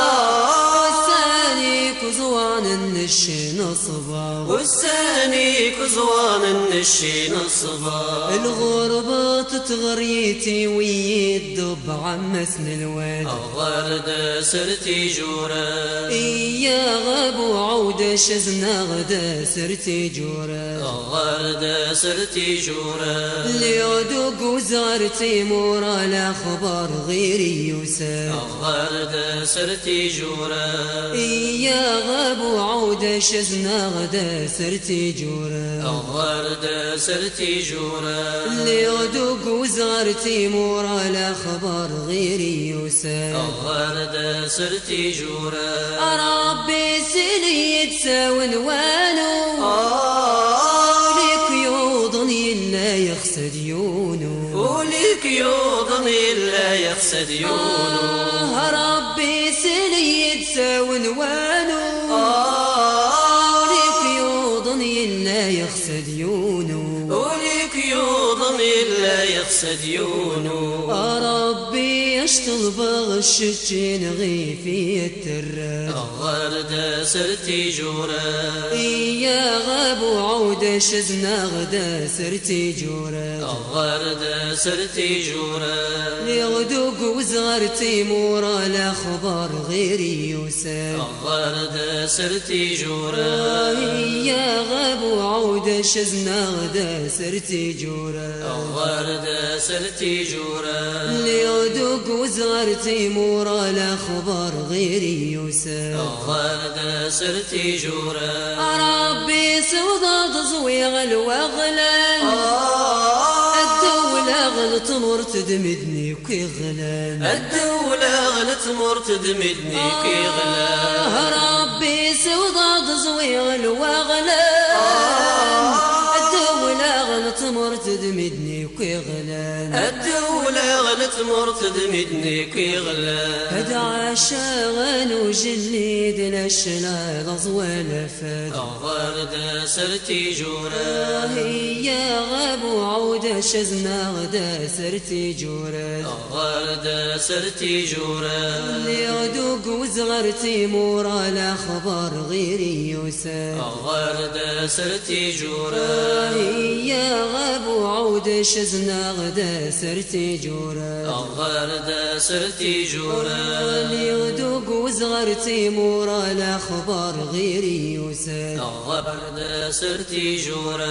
والثاني كزوان النشي نصبا والثاني كزوان النشي نصبا الغربة تتغريتي ويدب عمسن الواد الغردة سرتي جورا إيا غاب وعودة شزنا غدا سرتي جورا الغردة سرتي جورا ليودوك وزارتي مورا الأخبار غيري يوسف الغردة سرتي جورا إيا غاب وعودة شزنا غدا سرتي جورا الغردة سرتي جورا ليودوك وزارتي مورا الأخبار غيري يوسف الغردة سرتي جورا ربي سلي يتساون وانو وليك يوضني لا يخسد يونو وليك يوضني لا يخسد يونو ربي سلي يتساون وانو وليك يوضني لا يخسد يونو وليك يوضني لا يخسد يونو ربي اشتغل بغش الجنغي في التراب الغردة سرتي جورا إيا غاب وعودة شزنا غدا سرتي جورا الغردة سرتي جورا ليغدوك وزغرتي مورا الأخبار غيري يوسف الغردة سرتي جورا إيا غاب وعودة شزنا غدا سرتي جورا الغردة سرتي جورا ليغدوك دوق وزغر تيمور الاخبار غيري يوسف غارد سرتي جورا ربي سوضة زويغ الوغلان الدولة غلط مر تدمدني كي غلان الدولة غلط مر تدمدني كي غلان ربي سوضة زويغ الوغلان الدولة غلط مر تدمدني كي غلان الدولة غلط مر تدمدني كي غلان هد عشاغن وجليد الاشلال زوال فاد غارد سرتي جورا هي غاب وعود شزنا غدا سرتي جورا غارد سرتي جورا يدوق وزغرتي مورا الاخبار غيري يوسف غارد سرتي جورا هي غاب وعود شزنا غدا سرتي جورا غارد سرتي جورا يدوق وزغرتي مورا الاخبار غيري يوسف غارد سرتي جورا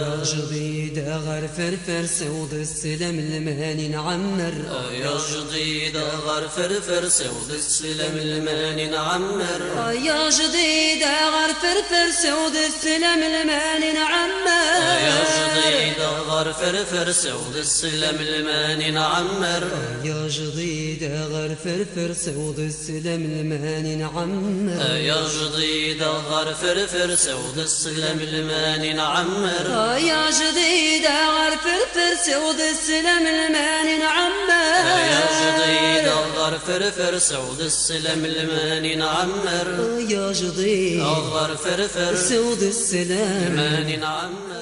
جديد غير فرفر سود السلم المهني نعمر يا جديد غير فرفر سود السلم المهني نعمر يا جديد غير فرفر سود السلم المهني نعمر يا جديد غير فرفر سود السلم المهني نعمر يا جديد غير فرفر سود السلم المهني نعمر يا جديد غير فرفر سود السلم المهني نعمر يا جديد غير فرفر سود السلم المهني نعمر يا جديد غير فرفر سود السلم المهني نعمر يا جديد غير فرفر سود السلام المهني نعمر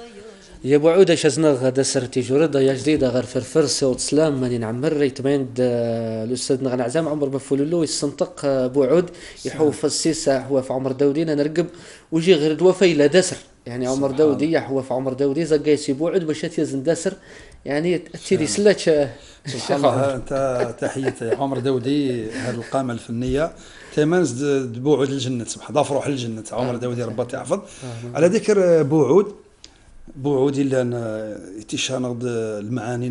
يا ابو عوده شزنا غدا سرتي جورد يا جديده غير فرفر سوت سلام ماني نعمر ريتمين الاستاذ نغن عزام عمر بفولولو يستنطق ابو عود يحوف السيسه هو في عمر داودينا نرقب ويجي غير دوفي لا دسر يعني عمر داودي يحوى في عمر داودي زقا يسيبو عود باش يزن دسر يعني تيري سلاك سبحان الله. انت تحية عمر داودي هذه القامة الفنية تمنز بوعود الجنة سبحان الله ضاف روح الجنة عمر داودي ربي يحفظ. على ذكر بوعود بوعود الا تيشانغ المعاني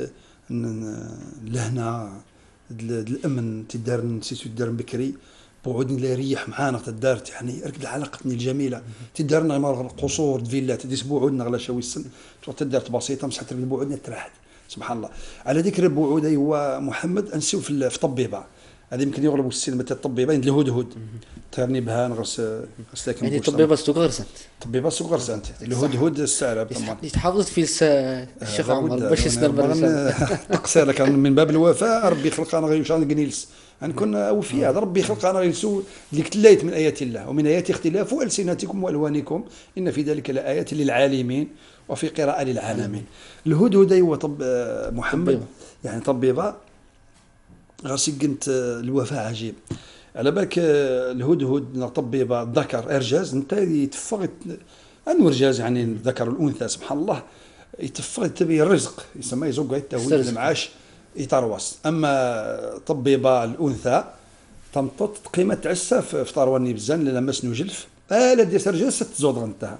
لهنا الامن تدار نسيتو تدار بكري بوعود اللي يريح معانا تدارت يعني ركد علاقتني الجميله تدارنا غير القصور فيلات ديس بوعودنا غلا شوي السن تدارت بسيطه مسحت بوعودنا تراحت سبحان الله. على ذكر بوعود هو محمد انسيو في طبيبه هذه يمكن يغلبوا السينما تاع الطبيبه الهدهد ترني بها نغرس غرس لكن يعني طبيبه سوق غرسنت طبيبه سوق غرسنت الهدهد السعر طبعا يتحافظ في الشيخ عمر باش يسلم تقصير لك من باب الوفاء ربي خلقنا غير شان جنيلس غنكون اوفياء ربي خلقنا غير سو ديك تلايت من ايات الله ومن ايات اختلاف السنتكم والوانكم ان في ذلك لايات للعالمين وفي قراءه للعالمين. الهدهد هو طب محمد يعني طبيبه غاسي قنت الوفاء عجيب على بالك الهدهد طبيبه ذكر ارجاز انت يتفق انورجاز يعني الذكر والانثى سبحان الله يتفق تبي الرزق يسمى يزوق التهويل المعاش يترواس. اما طبيبه الانثى تمطط قيمه تعسى في طارواني بزان لما سنو جلف الا دير سرجاز ست زود انتهى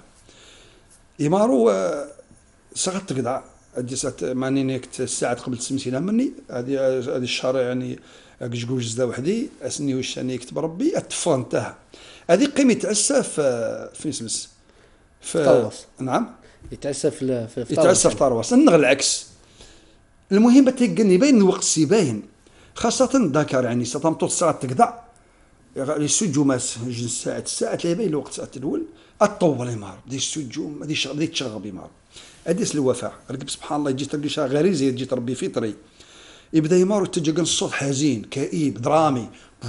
يمارو سغت تقطع هذه ساعه ماني نيكت الساعه قبل تسمسينا مني هذه هذه الشهر يعني كجوج زدا وحدي اسني واش انا يكتب ربي الطفل انتهى هذه قيمه تعسى في في نسمس في طرواس نعم يتعسى في في يتعسى في طرواس نغ العكس. المهم تيقني باين الوقت سي باين خاصه الذكر يعني ستمطط الساعه تقطع السجومات جوج ساعات الساعات اللي باين الوقت ساعه الاول الطول يمار دي السجوم هذه شغل بديت تشغب يمار هذه الوفاء ركب سبحان الله يجي تلقى شي غريزه يجي تربي فطري يبدا يمار تجي الصوت حزين كئيب درامي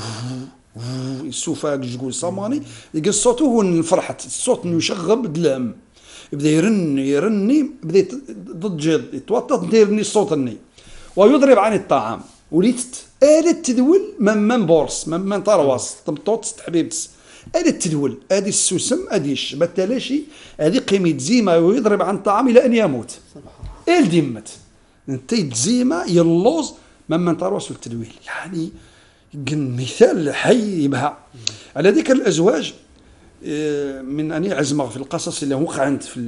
السوفاق تقول صماني يلقى الصوت هو الفرحه الصوت انه يشغب دلام يبدا يرن يرني بدا ضد يتوطط ديرني الصوت الني ويضرب عن الطعام وليت آلة تدول من بورس من من طرواس طمطوط حبيبتس آلة تدول هذه السوسم هذه الشبه التلاشي هذه قيمة زيمة ويضرب عن الطعام إلى أن يموت إل ديمت انت تزيمة يلوز من من طرواس والتدويل يعني مثال حي بها. على ذكر الأزواج من أني عزمة في القصص اللي وقعت في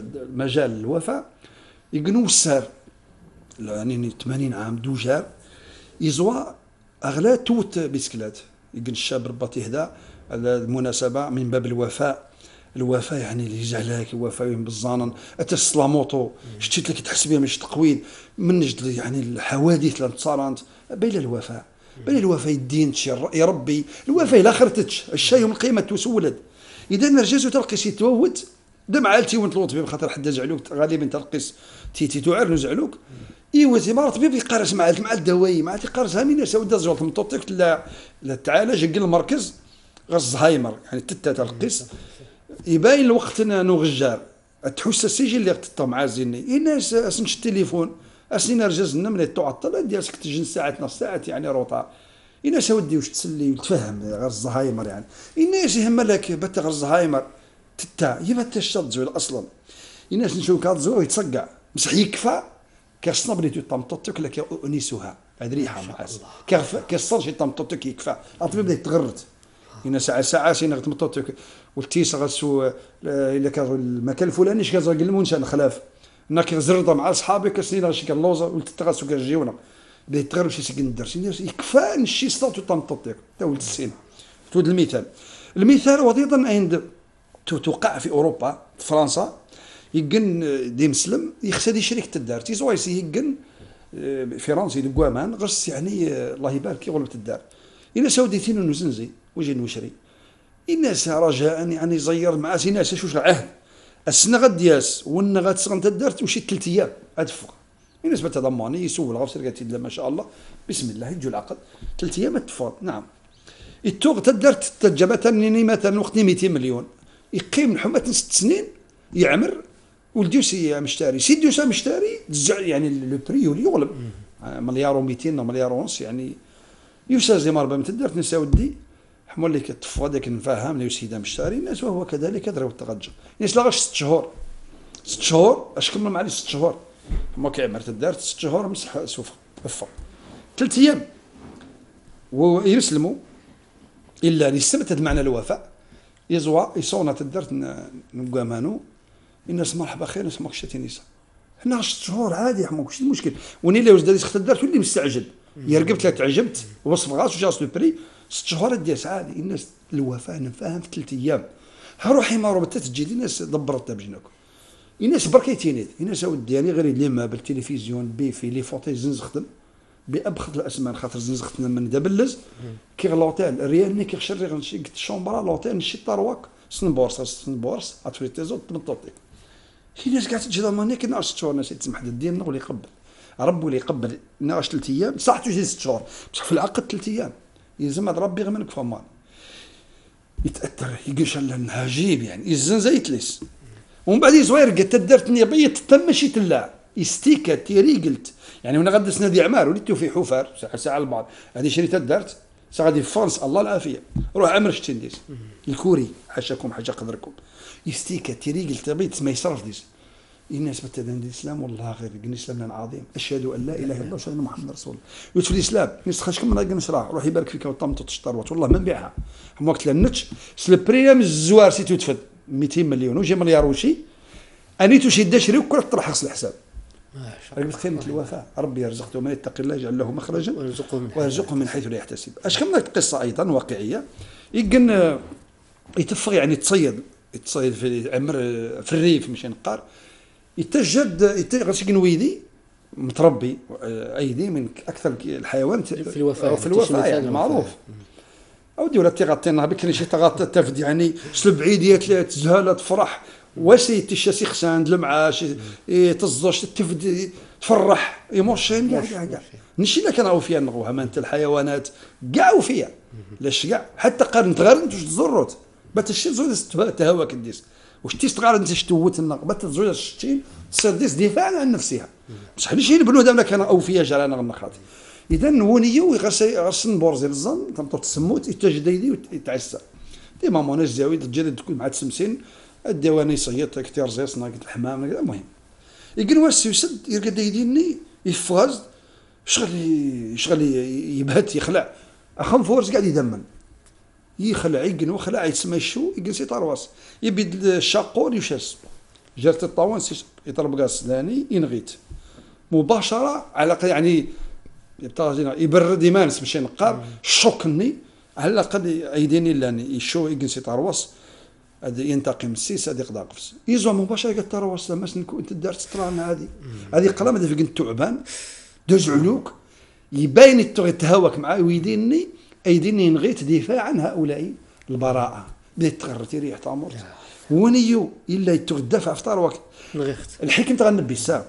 المجال الوفاء يقنوا السار يعني ثمانين عام دوجار يزوا اغلى توت بسكلات يقول الشاب رباطي هدا على المناسبه من باب الوفاء. الوفاء يعني اللي يجعلك الوفاء بالظنن اتسلا موطو شتيت لك تحس بها مش تقويد من جد يعني الحوادث اللي تصارت بين الوفاء بين الوفاء الدين يا ربي الوفاء لا خرتتش الشاي يوم القيامه تسولد اذا نرجعوا تلقي سي توت دم عائلتي وانت لطبيب خاطر حدا زعلوك غالبا تلقيس تيتي تعرنوا زعلوك ايوا زي ما طبيب يقارس مع مع الدواء مع تيقارسها من الناس ودا زولت مطوطيك لا لا تعالج قل المركز غزهايمر يعني تتا تلقيس يباين الوقت انه غجار تحس السجل اللي غتطا مع زيني الناس اسنش التليفون اسني رجزنا من تعطل ديالك تجي ساعات نص ساعات يعني روطا الناس ودي واش تسلي وتفهم غير الزهايمر يعني الناس يهم لك بتا غير الزهايمر تتا يبا تشط زويل اصلا الناس نشوف كاد زويل يتصقع بصح يكفى كاصنا بليتو طمطوتك لك انيسها هذه ريحه معاس كيف كيصل شي طمطوتك يكفى اطبيب بدا يتغرد هنا ساعه ساعه سي نغت مطوتك والتيس غسو الا كان المكان الفلاني اش كازا قال منشا خلاف انك زرده مع اصحابك كسنين غاشي كاللوزه ولتتغسو كالجيونه بدا يتغرب شي سكن الدرس يكفى نشي صوت طمطوتك تا ولد السين تود المثال المثال وضيضا عند توقع في اوروبا في فرنسا يقن دي مسلم يخسد يشريك تدار تيزوا يسي يقن فرنسي دكوامان غس يعني الله يبارك يغلب تدار الى سوديتين نزنزي وجي نشري الناس رجاء يعني يزير مع سي ناس شوش العهد السنه غد ياس ون غتسغن تدار تمشي ثلاث ايام ادفق الناس بتضمني يسول غفصر قالت لا ما شاء الله بسم الله يجوا العقد ثلاث ايام اتفق نعم التوغ تدارت تجبتني مثلا وقت مئتين مليون يقيم الحمة ست سنين يعمر ولديوسي مشتري سيديوسا مشتري يعني لو بري يغلب مليار ومئتين مليار ونص يعني يوسا زي ما ربما تدارت نسا ودي حمول لك الطفو هذاك نفهم لي سيدا مشتري الناس وهو كذلك يضرب التغجر الناس لا غاش ست شهور ست شهور اش كمل معليش ست شهور هما كيعمر تدارت ست شهور مسح سوف افا ثلاث ايام ويسلموا الا اللي استمتت معنى الوفاء يزوا يصونا تدرت نقامانو الناس مرحبا خير الناس ماكش تنسى حنا ست شهور عادي ماكش المشكل وني اللي واش داريت تدرت اللي مستعجل يرقبت لك تعجبت وصف غاس وجاس لو بري ست شهور ديال عادي الناس الوفاء نفهم في ثلاث ايام روحي ما ربطت تجي الناس دبرت بجناكم الناس بركيتينيت الناس ودي يعني غير لي ما بالتلفزيون بي في لي فوتي زنز خدم بابخذ الاسمان خاطر زنز خدنا من دبلز كي لوطيل الريال ني كيخشري غنشي قلت الشومبرا لوطيل نشي طارواك سن بورصه سن بورص اتفري تيزو تمطوطي في ناس قاعده تجي ضماني كنا ست شهور ناس تسمح الدين نقول يقبل ربي اللي يقبل ناقش ثلاث ايام صح تجي ست شهور بصح في العقد ثلاث ايام يلزم هذا ربي غير منك فمان يتاثر يقش النهاجيب يعني يزن زي يتلس ومن بعد زوير قالت درتني بيت تم مشيت لا يستيكا تيري قلت يعني وانا غد سنادي اعمار وليتو في حفار ساعه ساعه البعض هذه شريتها دارت ساعه غادي في فرنسا الله العافيه روح عمر شتي نديس الكوري حاشاكم حاجه قدركم يستيكا تيري قلت بيت ما يصرف ديس الناس بتدين الاسلام والله غير الاسلام العظيم اشهد ان لا اله الا الله واشهد ان محمد رسول الله يوسف الاسلام نسخش كم نلقى نشرح روح يبارك فيك وطمطوا تشطروات والله ما نبيعها هم وقت لنتش سل بريم الزوار سي تدفد مئتين مليون وجي مليار وشي انيتو شي داشري وكل طرح خص الحساب ما شاء الله خيمه الوفاء ربي يرزقته من يتقي الله يجعل له مخرجا ويرزقه من حيث لا يحتسب اش كم قصه ايضا واقعيه يقن يتفق يعني تصيد يتصيد في عمر في الريف مشي نقار يتجد غير نويدي متربي ايدي من اكثر الحيوانات في الوفاء في الوفاء يعني معروف اودي ولا تيغطينا بكري شي تغطى تفد يعني سلب بعيديات تزهل تفرح واسي تشاسي خسان المعاش تزوج تفد تفرح ايموشن كاع كاع كاع نشي لك انا وفيا نغوها مانت الحيوانات كاع وفيا لاش كاع حتى قارن تغرد واش تزروت باتشي زوج تهوى كديس واش تيستغار انت شتوت النقبه تزوج شتين تسدس دفاعا عن نفسها بصح ماشي البنود هذا كان اوفياء جرانا غنخاطي اذا نونيو غسن بورزي الظن تمطر تسموت يتجديدي ويتعسى ديما موناش زاوي تجي تكون مع تسمسين الديواني صيط كثير زيس ناقد الحمام المهم يقول واش يسد يرقد يديني يفاز شغل شغل يبهت يخلع اخم فورس قاعد يدمن يخلع يقن وخلع يسمى شو يقن سي طارواس يبي الشاقور يشاس جرت الطوان يضرب كاس ثاني ينغيت مباشره على يعني يبقى يبرد يمانس باش ينقار شوكني على الاقل ايديني لاني يشو يجنسي تروس هذا ينتقم السيس هذه يقدر قفص يزو مباشره قال تروس لما نكون انت دارت ستران هذه هذه قلم هذا في تعبان دوز علوك يبين يتهاوك معاه ويديني ايديني نغيت دفاع عن هؤلاء البراءه بدات تغرتي ريح تامر ونيو الا يتدافع في طاروك نغيخت الحكم تغنبي الساعه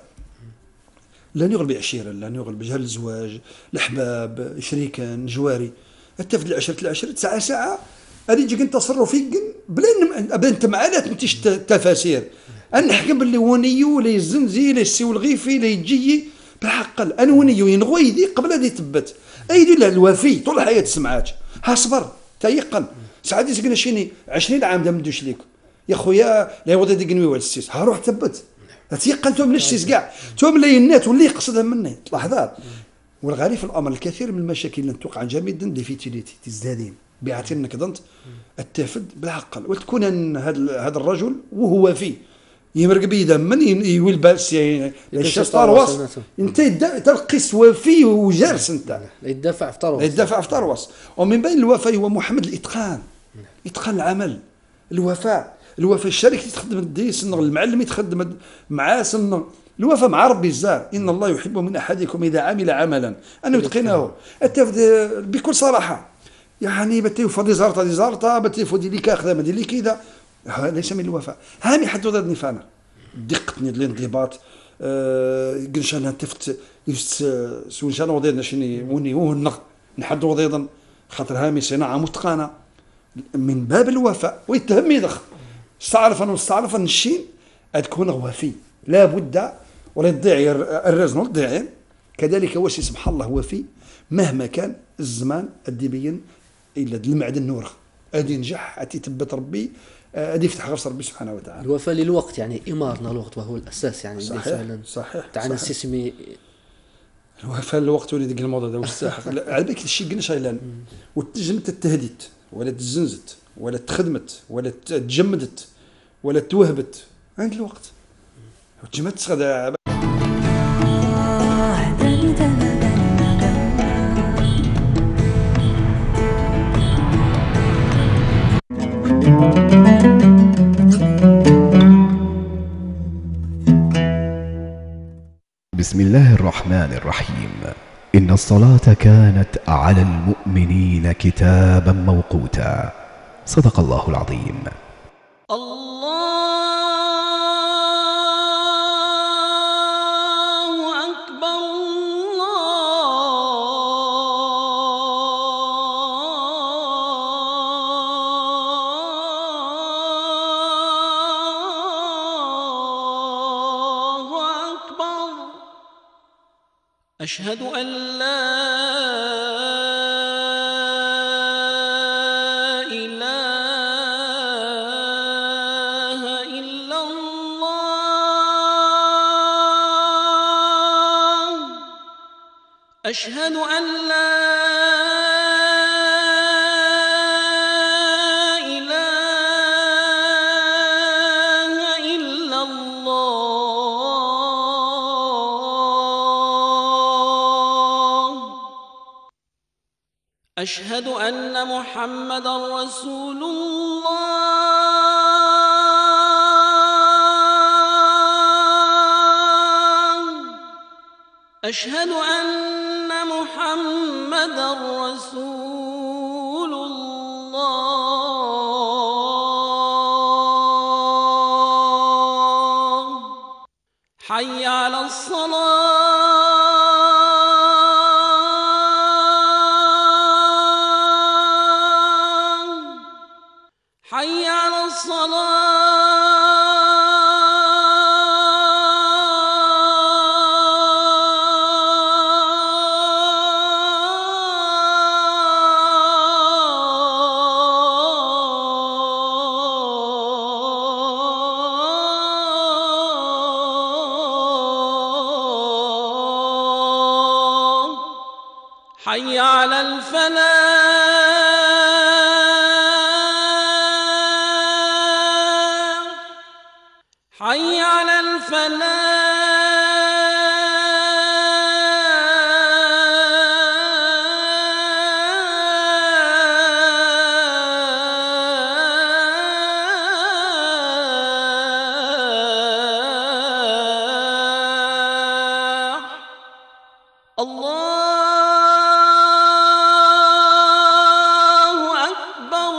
لن يغلب عشيرة لن يغلب جهل الزواج الأحباب شريكا جواري التفد العشرة العشرة ساعة ساعة هذه يجيك انت تصرف فيك بلا بلا انت معاناة نتيش تفاسير نحكم باللي ونيو لا يزنزي لا يسيو الغيفي لا يجي بالعقل ان ونيو ينغوي يدي قبل هذه تبت ايدي لا الوفي طول الحياة سمعات ها صبر تيقن ساعات يسقنا شيني عشرين عام دا مدوش ليك يا خويا لا يوضي ديك نوي والسيس ها روح تبت تيقن توم للسيس كاع توم لا ينات واللي يقصدها مني لحظات والغريب في الامر الكثير من المشاكل اللي توقع جامدا دي فيتيليتي تزدادين بيعتين كدنت التفد بالعقل وتكون هذا هذا الرجل وهو فيه يمرق بيدا من يويل باس يعني الشطار واس انت ترقص وفي وجرس انت يدافع في طروس يدافع في طروس ومن بين الوفاء هو محمد الاتقان اتقان العمل الوفاء الوفاء الشركه تخدم الدي سن المعلم يتخدم معاه سن الوفاء مع ربي الزار ان الله يحب من احدكم اذا عمل عملا انه يتقنه بكل صراحه يعني بتي فدي زارتا دي زارتا بتي فدي لي كاخذه ما دير كذا ليس من الوفاء هاني حد ضدني فانا دقتني الانضباط أه قلش انا تفت يفت سونشان وضينا شني وني ونغ نحد وضيضا خاطر هامي صناعه متقنه من باب الوفاء ويتهم يدخ استعرف انا استعرف ان الشين تكون وفي لا بد ولا يضيع الرزن والضيعين كذلك وشي سبحان الله وفي مهما كان الزمان الديبين الا المعدن نور ادي نجح اتي تثبت ربي ادي يفتح غرس ربي سبحانه وتعالى الوفاء للوقت يعني امارنا الوقت وهو الاساس يعني صحيح فعلا صحيح تاعنا السيسمي الوفاء الوقت ولي ديك الموضوع هذا والساحق على بالك الشيء قلنا شايلان وتجمت التهديت ولا تزنزت ولا تخدمت ولا تجمدت ولا توهبت عند الوقت وتجمت تسخد بسم الله الرحمن الرحيم إن الصلاة كانت على المؤمنين كتابا موقوتا صدق الله العظيم. الله أكبر الله أكبر أشهد أن لا إله إلا الله أشهد أن لا إله إلا الله أشهد أن محمدا رسول الله أشهد أن محمدا رسول الله حي على الصلاة حي على الصلاة حي على الفلاح حي على الله أكبر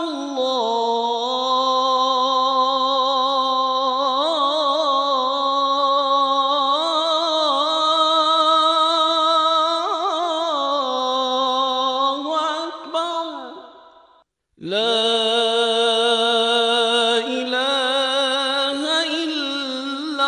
الله أكبر لا إله إلا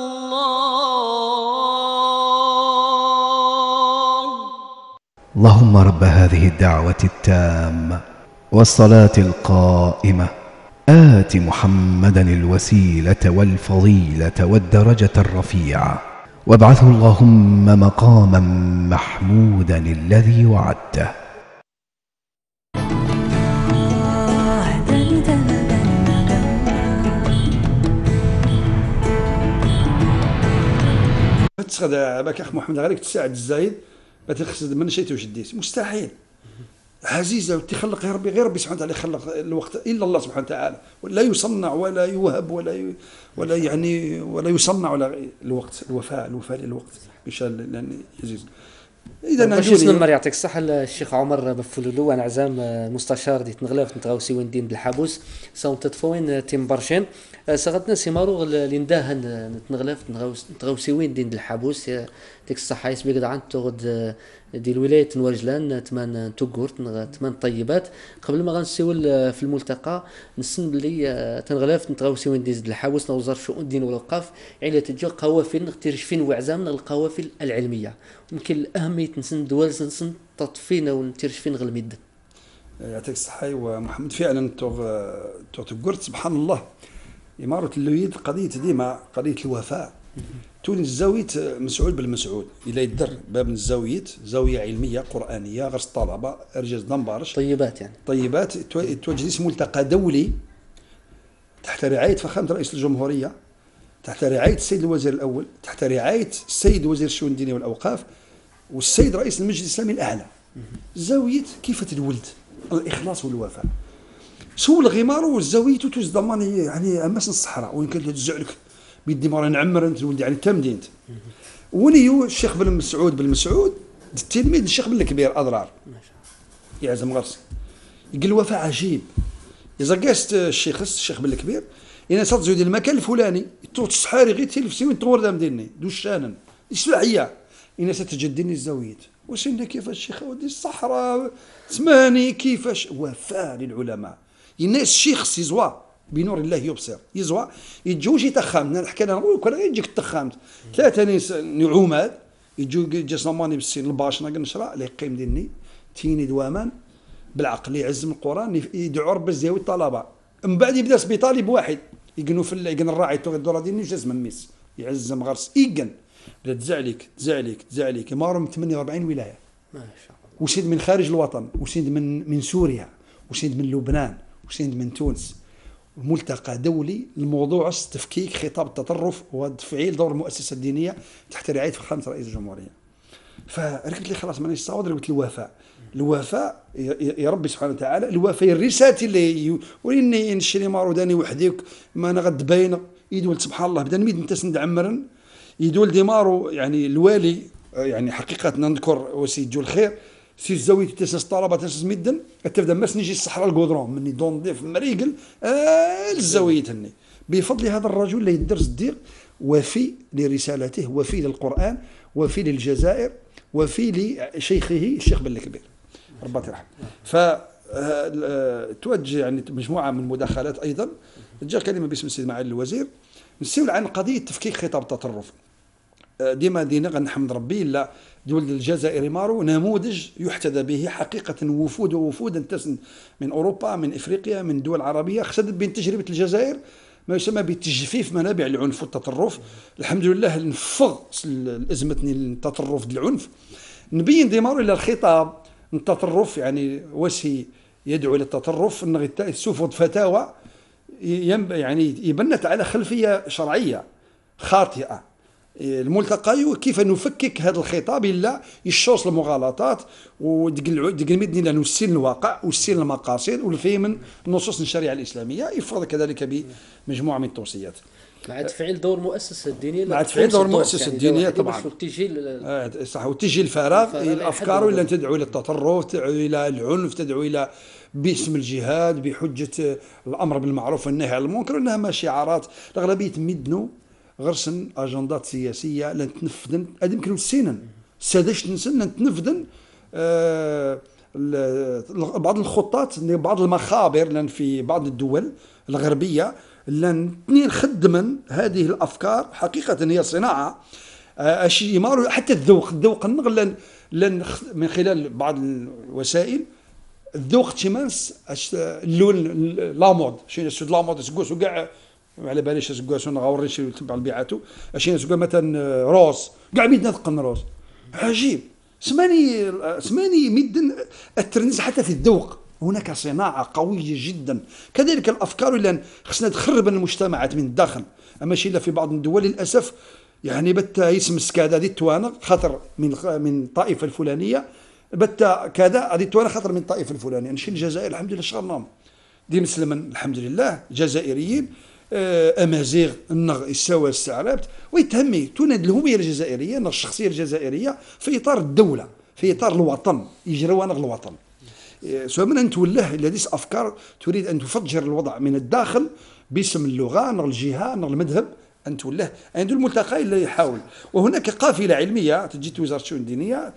الله. اللهم رب هذه الدعوة التامة والصلاة القائمة آت محمدا الوسيلة والفضيلة والدرجة الرفيعة وابعثه اللهم مقاما محمودا الذي وعدته. تسغد باك اخ محمد غيرك تساعد الزايد بتخسد من شيء وشديت مستحيل عزيزه تخلق يا ربي غير ربي سبحانه وتعالى خلق الوقت الا الله سبحانه وتعالى لا يصنع ولا يوهب ولا ي... ولا يعني ولا يصنع ولا الوقت الوفاء الوفاء للوقت ان شاء الله لان عزيز اذا باش نمر يعطيك الصحه الشيخ عمر بفلولو انا عزام مستشار ديت نغلاف نتغاوسي وين دين بالحابوس ساون تطفوين تيم برشين سغتنا سيمارو لنداه نتنغلاف نتغاوسي وين دين بالحابوس ديك الصحه يسبق عن تغد دي الولايه نورجلان تمان توغور تمان طيبات قبل ما غنسيو في الملتقى نسن بلي تنغلاف نتغاوسي وين دين الحابوس نوزر شؤون دين والاوقاف على تجو قوافل نختارش فين وعزام القوافل العلميه ممكن اهميه نسن دول نسن تطفينا ونتيرش فين غلميد يعطيك الصحه ومحمد فعلا توغ توغ سبحان الله إمارة اللويد قضية ديما قضية الوفاء تونس الزاوية مسعود بالمسعود إلا يدر باب الزاوية زاوية علمية قرآنية غرس الطلبة إرجاز دنبارش طيبات يعني طيبات توجد ملتقى دولي تحت رعاية فخامة رئيس الجمهورية تحت رعاية السيد الوزير الأول تحت رعاية السيد وزير الشؤون الدينية والأوقاف والسيد رئيس المجلس الإسلامي الأعلى زاوية كيف الولد الإخلاص والوفاء سول غمار والزاوية توز ضمان يعني اماس الصحراء وين كان تزعلك بيدي مرة نعمر انت ولدي يعني تمدينت ونيو الشيخ بن مسعود بن مسعود التلميذ الشيخ بن الكبير اضرار يعزم غرس يقول الوفاء عجيب اذا قاست الشيخ الشيخ بن الكبير انا صاد زود المكان الفلاني توت الصحاري غير تلف سيوين تغور دام ديني دوش شانا السلعيه انا ستجدني الزاويه وسينا كيفاش الشيخ ودي الصحراء سماني كيفاش وفاء للعلماء الناس الشيخ سيزوا بنور الله يبصر يزوا يجوج يتخام نحكي لنا نقول لك يجيك تخامت ثلاثه ناس نعومات يجوا جسماني بالسين الباشنا كنشرا اللي يقيم ديني تيني دوامان بالعقل يعزم القران يدعو رب الزاويه الطلبه من بعد يبدا سبيطالي بواحد يقنوا في يقن الراعي تو الدوره ديالني جزم ميس يعزم غرس يقن بدا تزعليك تزعليك تزعليك مارهم ثمانية وأربعين ولايه ما شاء الله وسيد من خارج الوطن وسيد من من سوريا وسيد من لبنان وسيد من تونس ملتقى دولي الموضوع تفكيك خطاب التطرف وتفعيل دور المؤسسه الدينيه تحت رعايه فخامه رئيس الجمهوريه. فركبت لي خلاص مانيش صاود قلت الوفاء الوفاء يا ربي سبحانه وتعالى الوفاء الرساله اللي وريني نشري ماروداني وحديك ما انا غد باين يدول سبحان الله بدا نميد نتسند عمرن يدول ديمارو يعني الوالي يعني حقيقه نذكر وسيد جو الخير سي الزاويه تاسس طلبه تاسس مدن تبدا ماس نجي الصحراء الكودرون مني دون ضيف مريقل آه الزاويه تني بفضل هذا الرجل اللي يدرس الدير وفي لرسالته وفي للقران وفي للجزائر وفي لشيخه الشيخ بن الكبير ربي يرحمه. ف توجه يعني مجموعه من المداخلات ايضا جاء كلمه باسم السيد معالي الوزير نسول عن قضيه تفكيك خطاب التطرف. ديما دينا غنحمد ربي لا دول الجزائر مارو نموذج يحتذى به حقيقه وفود ووفود تسن من اوروبا من افريقيا من دول عربيه خسدت بين تجربه الجزائر ما يسمى بتجفيف منابع العنف والتطرف. الحمد لله نفغ الازمه التطرف العنف نبين ديمارو الى الخطاب التطرف يعني وسي يدعو الى التطرف انه سوفض فتاوى يعني يبنت على خلفيه شرعيه خاطئه. الملتقى كيف نفكك هذا الخطاب الا يشوص المغالطات ودقل لانه السين الواقع والسين المقاصد والفهم من نصوص الشريعه الاسلاميه يفرض كذلك بمجموعه من التوصيات. مع تفعيل دور المؤسسه الدينيه، مع تفعيل دور المؤسسه يعني الدينيه طبعا وتجي آه صح، وتجي الفراغ الافكار ولا تدعو الى التطرف، تدعو الى العنف، تدعو الى باسم الجهاد بحجه الامر بالمعروف والنهي عن المنكر، انها شعارات الاغلبيه تمدنوا غرسن اجندات سياسيه لن تنفذن هذه يمكن السنن سادش نسن تنفذن آه بعض الخطات، بعض المخابر لان في بعض الدول الغربيه لان نخدمن هذه الافكار حقيقه هي صناعه اشي يماروا حتى الذوق الذوق لن لن من خلال بعض الوسائل الذوق تيمانس اللون لامود شي سود لامود سكوسو كاع على باليش سكوسو نغوري شي تبع البيعاتو اشي سكو مثلا روز كاع بيدنا تقن روز عجيب سماني سماني مدن الترنيز حتى في الذوق. هناك صناعة قوية جدا. كذلك الأفكار اللي خصنا تخرب المجتمعات من الداخل، أما شي إلا في بعض الدول للأسف يعني بتا يسمس كذا هذه التوانة خطر من من الطائفة الفلانية، بتا كذا هذه التوانة خطر من الطائفة الفلانية. نشي الجزائر الحمد لله شغلناهم دي مسلمين الحمد لله جزائريين أمازيغ النغ السوا السعرابت ويتهمي تند الهوية الجزائرية الشخصية الجزائرية في إطار الدولة في إطار الوطن يجروا نغ الوطن. سواء من أن توله لديس أفكار تريد أن تفجر الوضع من الداخل باسم اللغة نغ الجهة نغ المذهب أن توله عنده الملتقى اللي يحاول. وهناك قافلة علمية تجي وزارة الشؤون الدينية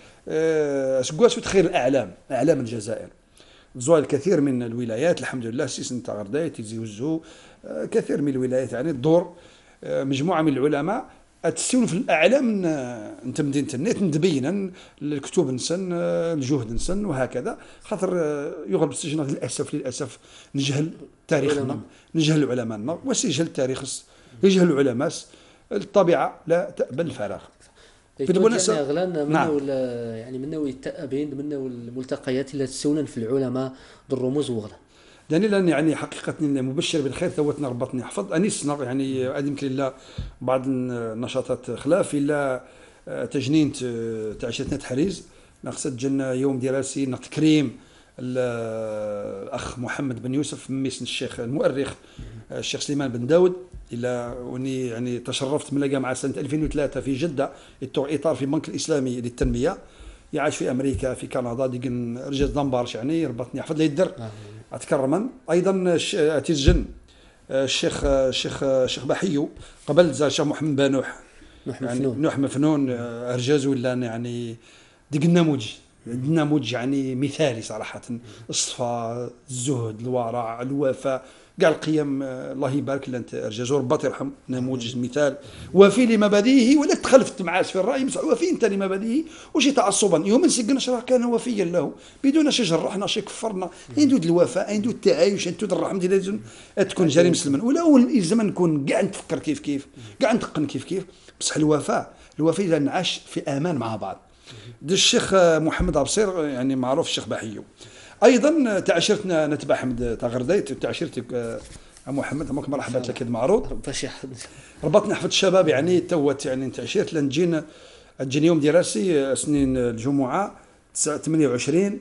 سكواس تخير الأعلام أعلام الجزائر زوا الكثير من الولايات الحمد لله سيس نتا غرداي تيزيوزو كثير من الولايات يعني الدور مجموعة من العلماء تسون في الاعلام انت مدينه النت نتبين الكتب نسن الجهد نسن وهكذا خاطر يغلب السجن للاسف للاسف نجهل تاريخنا نجهل علماءنا وسيجهل التاريخ يجهل العلماء الطبيعه لا تقبل الفراغ. في المناسبه اغلان منه نعم. يعني منه يتأبين منه الملتقيات اللي تسونن في العلماء بالرموز وغلا داني لان يعني حقيقه مبشر بالخير ثوتنا ربطني حفظ انيس يعني هذه يمكن لا بعض النشاطات خلاف الا تجنين تاع شتنا تحريز نقصد جنا يوم دراسي تكريم الاخ محمد بن يوسف ميسن الشيخ المؤرخ الشيخ سليمان بن داود الى وني يعني تشرفت ملقى مع سنه ألفين وثلاثة في جده اطار في البنك الاسلامي للتنميه يعيش في امريكا في كندا ديجن رجال دنبارش يعني ربطني حفظ لي الدر اتكرما ايضا تيزجن الشيخ الشيخ الشيخ بحيو قبل زار الشيخ محمد بانوح نوح يعني مفنون نوح مفنون ارجاز ولا يعني ديك النموذج النموذج يعني مثالي صراحه الصفاء الزهد الورع الوفاء كاع القيم الله يبارك له انت ارجاز رباط يرحم نموذج مثال وفي لمبادئه ولا تخلفت معاه في الراي مسع وفي انت لمبادئه وشي تعصبا يوم نسقنا شرع كان وفيا له بدون شي جرحنا شي كفرنا عنده الوفاء عنده التعايش عنده الرحمه ديال لازم تكون جاري مسلم ولا اول زمان نكون كاع نتفكر كيف كيف كاع نتقن كيف كيف بصح الوفاء الوفاء اذا نعاش في امان مع بعض. الشيخ محمد عبصير يعني معروف الشيخ بحيو ايضا تعاشرتنا نتبع حمد تغرديت تعاشرتك محمد ماك مرحبا لك المعروض ربطنا حفظ الشباب يعني توت يعني تعاشرت لان جينا جينا يوم دراسي سنين الجمعه ثمانية وعشرين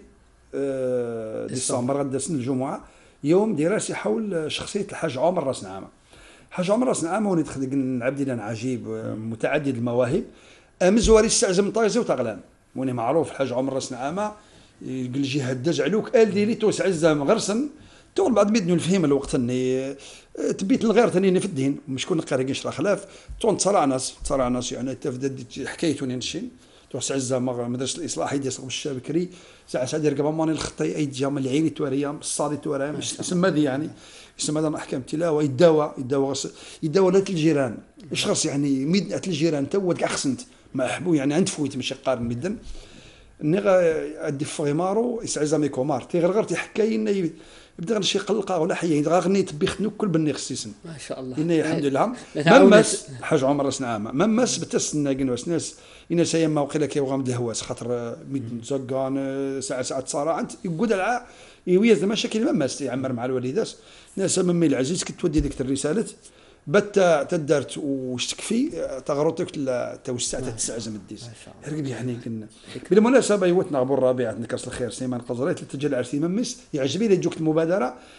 ديسمبر غدا سن الجمعه يوم دراسي حول شخصيه الحاج عمر راس نعامه. حاج عمر راس نعامه وني تخدق العبد لان عجيب متعدد المواهب مزوري استعزم طايزه وتغلان وني معروف الحاج عمر راس نعامه يقول جهاد دجعلوك ال ديري توسع الزام غرسن تقول بعد ميدنو الفهم الوقت اني تبيت الغير ثاني في الدين مش كون قاري قشره خلاف تون تصرع ناس تصرع ناس يعني تفدد حكايته نشين توسع الزام مدرسه الاصلاح يدي صوب الشاب بكري ساعه ساعه دير قبل ماني الخطي اي جام العيني توريام الصادي توريام اسم هذه يعني اسم هذا احكام تلاوه يداوى يداوى يداوى لات الجيران ايش خاص يعني ميد الجيران تو احسنت ما حبوا يعني عند فويت مش قارن ميدن نيغا ادي فغيمارو يسعزامي كومار تيغرغر تيحكاي انه يبدا غنشي قلقه ولا حيه غا غني تبيخ كل بني خصيصن ما شاء الله إن الحمد لله ممس حاج عمر راس نعامه ممس بتسنى كنواس ناس إن سيما وقيلا كيبغى الهواس خاطر ميد زقان ساعه ساعه صراع انت يقود الع يويز مشاكل ممس يعمر مع الوالدات ناس ممي العزيز كتودي ديك الرساله بتا تدارت واش تكفي تغرطك توسع تسع زمديس رقب يعني كنا بالمناسبه يوتنا ابو الربيع نكرس الخير سليمان قزريت تجي العرسي ممس يعجبني جوك المبادره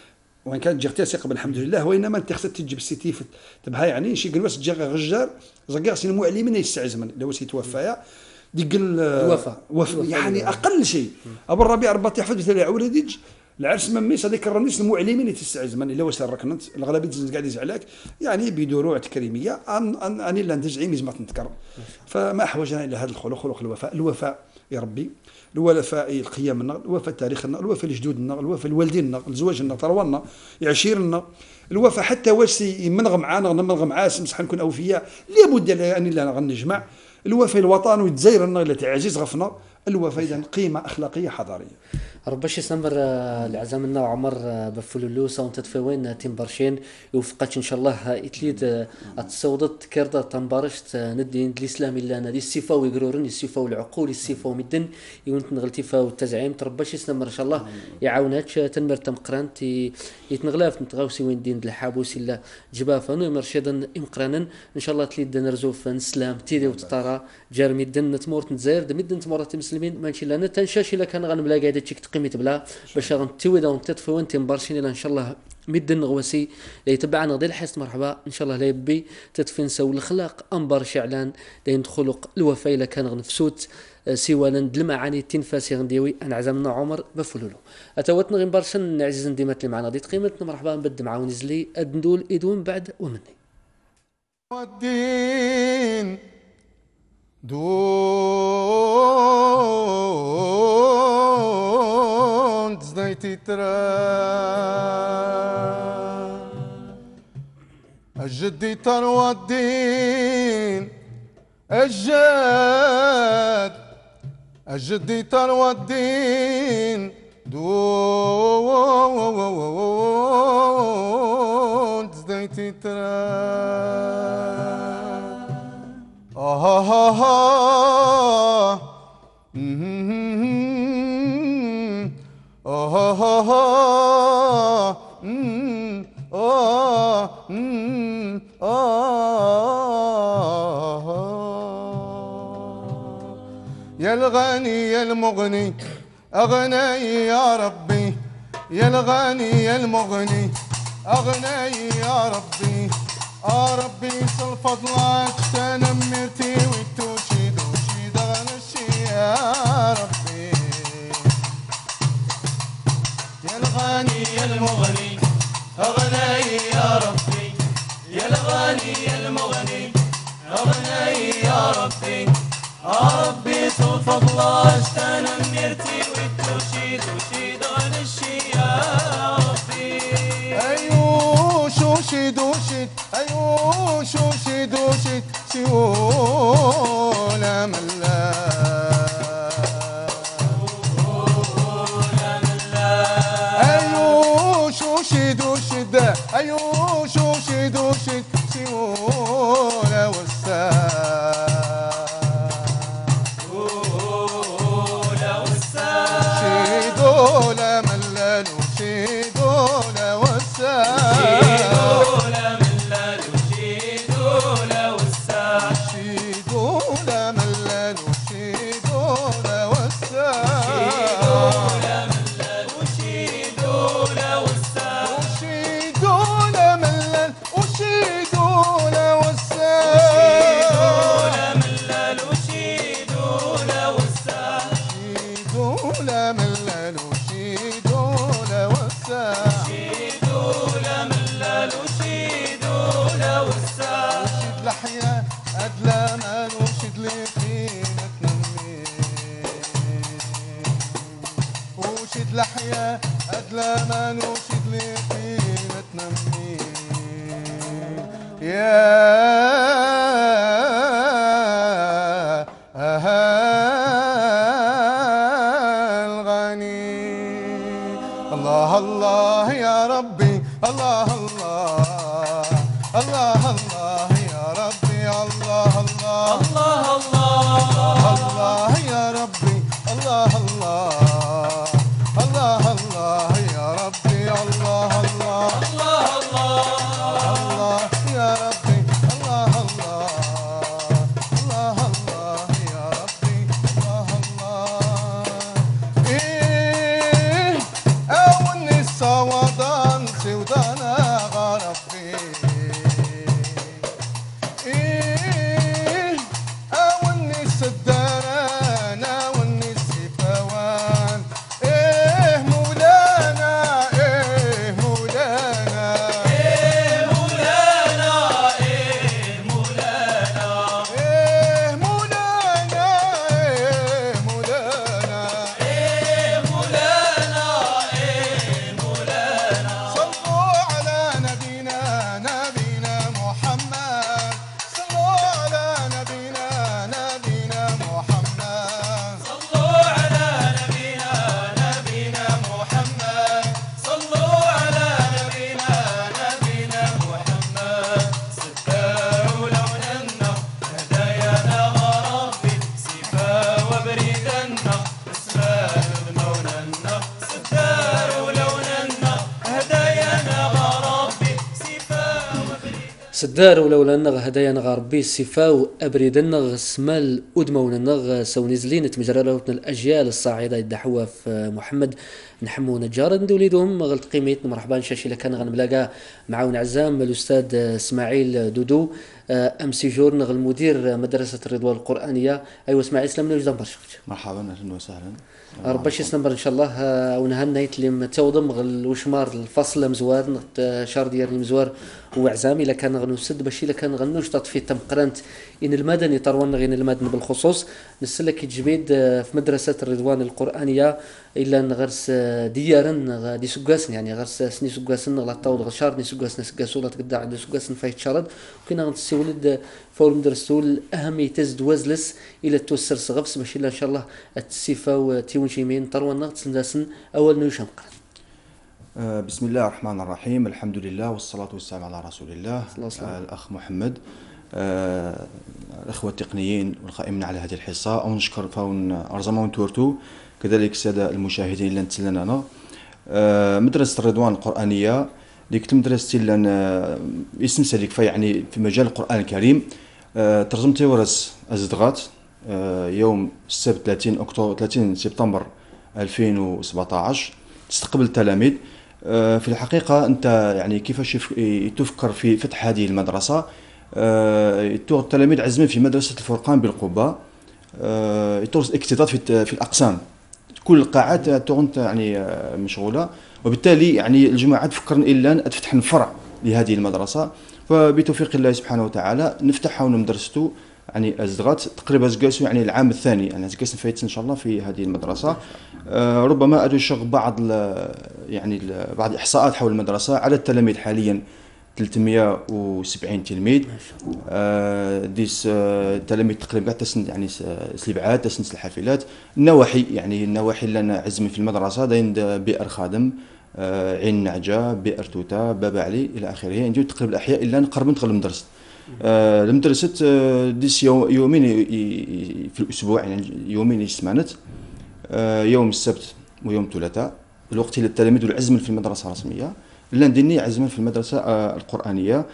وان كانت تجي اختي قبل الحمد لله، وانما انت خصك تجيب السيتيف تبها يعني شي قلواس تجي غجار زكاع سي المعلمين يستعزمن لو سي توفايا ديك الوفاء وفاء يعني اقل شيء. ابو الربيع رباط يحفظ مثل عولديج العرس مميس هذيك الرنيس المعلمين يتستعزمن الا واش ركنت الاغلبيه قاعد يزعلك يعني بدروع تكريميه ان ان اني لا ندزعي ميز ما تنذكر. فما احوجنا الى هذا الخلق، خلق الوفاء. الوفاء يا ربي، الوفاء القيمنا، الوفاء تاريخنا، الوفاء لجدودنا، الوفاء لوالدينا، لزواجنا، طروالنا، يعشيرنا، الوفاء حتى واش يمنغ معانا نمنغ معاه مسح نكون اوفياء لابد ان لا غنجمع. الوفاء الوطن ويتزايرنا الى تعزيز غفنا. الوفاء اذا قيمه اخلاقيه حضاريه. رباش يسمر العزام لنا عمر بفلولو ساون تتفوين تيم برشين يوفقك ان شاء الله اتليد اتصودت كرده تنبارشت ندي الاسلام الا نادي الصفه ويقرورن الصفه والعقول الصفه ومدن يونت نغلتيفا والتزعيم ترباش يسمر ان شاء الله يعاونك تنمر تمقران تي يتنغلاف نتغاوسي وين دين الحابوس الا جبافا مرشدا امقرانا ان شاء الله تليد نرزوف نسلام تيدي وتطارا جارمي دن تمورت نتزاير دمدن تمورت المسلمين ماشي لا تنشاش الا كان غنبلا قاعده تشك قيمه بلا باش غنتوي دا ونتطفوا وانت مبارشين ان شاء الله مدن غواسي لا يتبعنا غادي الحس مرحبا ان شاء الله لا يبي تدفين سو الاخلاق انبر شعلان داين خلق الوفاء الا كان غنفسوت سوالا المعاني التنفاسي غنديوي انا عزمنا عمر بفلولو اتوتنا غير برشن عزيز ديمات اللي معنا ديت قيمتنا مرحبا نبد معاون زلي ادندول ادون بعد ومني والدين دون تزنيتي ترى الجدي تروى الدين الجد الجدي تروى الدين دون تزنيتي ترى آه آه آه آه آه آه يا الغني يا المغني أغني يا ربي، يا الغني يا المغني أغني يا ربي، يا ربي صل فضلك تنمرتي وتوشي دوشي دغنشي يا ربي. يا الغني يا المغني أغني يا ربي، يا الغني يا المغني أغني يا ربي، يا ربي صل فضلك تنمرتي وتوشي دوشي دغنشي يا ربي. أيوه شوشي دوشي أيوه شوشي دوشي سيولا ملا أيوه شوشي دوشي ده أيوه شوشي دوشي سيولا والسا ولا والسا شيدولا ملا شيدولا والسا لحية أدلى ما نوشد لي قيمة تنمي يا الغني. الله الله يا ربي الله الله الله الله يا ربي الله الله الله الله الله يا ربي الله الله الله الله يا ربي الله الله الله الله الله يا ربي الله سدار ولولا نغ هدايا نغ ربي السفاو أبريد نغ سمال أدمون نغ سوني زلين تمجرى لوتنا الأجيال الصاعدة يدحوا في محمد نحمو نجار ندوليدهم غلط قيمة مرحبا شاشي لكان غنبلاقا معاون عزام الأستاذ إسماعيل دودو أمسي جور نغ المدير مدرسة الرضوان القرآنية. أيوة إسماعيل سلامنا وجدان برشا مرحبا أهلا وسهلا رباش يسلم إن شاء الله ونهنا يتلم توضم غل وشمار الفصل مزوار شهر ديال مزوار وعزامي إلا كان غنوسد باش إلا كان غنوجد في تم قرنت إن المدني طرونا غين المدن بالخصوص نسلك جبيد في مدرسة الرضوان القرآنية إلا نغرس ديارا غادي سقاسن يعني غرس سني سقاسن غلا طاود غشار ني سقاسن سقاسو لا تقدع عند سقاسن فايت شرد وكنا غنسولد فور مدرسة الأهمية تزد وزلس إلى توسر صغفس باش إلا إن شاء الله التسيفة وتيون شيمين طرونا تسنداسن أول نيوشان قرن. آه بسم الله الرحمن الرحيم الحمد لله والصلاة والسلام على رسول الله. آه الأخ محمد آه الأخوة التقنيين والقائمين على هذه الحصة أو نشكر فون أرزمون تورتو كذلك السادة المشاهدين اللي نتسلنا آه مدرسة الرضوان القرآنية ديك مدرستي لان آه اسم سالك في يعني في مجال القرآن الكريم آه ترجمتي ورس أزدغات آه يوم السبت ثلاثين أكتوبر ثلاثين سبتمبر ألفين وسبعطاش تستقبل التلاميذ. في الحقيقة أنت يعني كيفاش تفكر في فتح هذه المدرسة؟ التلاميذ عزمين في مدرسة الفرقان بالقبة يتورس اكتظاظ في في الأقسام كل القاعات تغنت يعني مشغولة وبالتالي يعني الجماعة تفكرن إلا تفتح فرع لهذه المدرسة فبتوفيق الله سبحانه وتعالى نفتحها ونمدرستو يعني أزدغات تقريبا زقاسو يعني العام الثاني يعني زقاس فايت إن شاء الله في هذه المدرسة. آه ربما أدوشغ بعض يعني بعض الإحصاءات حول المدرسة. عدد التلاميذ حاليا ثلاثمئة وسبعين تلميذ. آه ديس آه تلاميذ تقريبا تسند يعني سلبعات تسند الحافلات. النواحي يعني النواحي اللي أنا عزمي في المدرسة داين بئر خادم آه عين نعجة بئر توتا باب علي إلى آخره يعني تقريبا الأحياء اللي قرب ندخل المدرسة. آه المدرسة آه ديس يومين في الأسبوع يعني يومين يسمانت آه يوم السبت ويوم الثلاثاء الوقت اللي التلاميذ العزم في المدرسة الرسمية اللي نديني عزم في المدرسة آه القرآنية.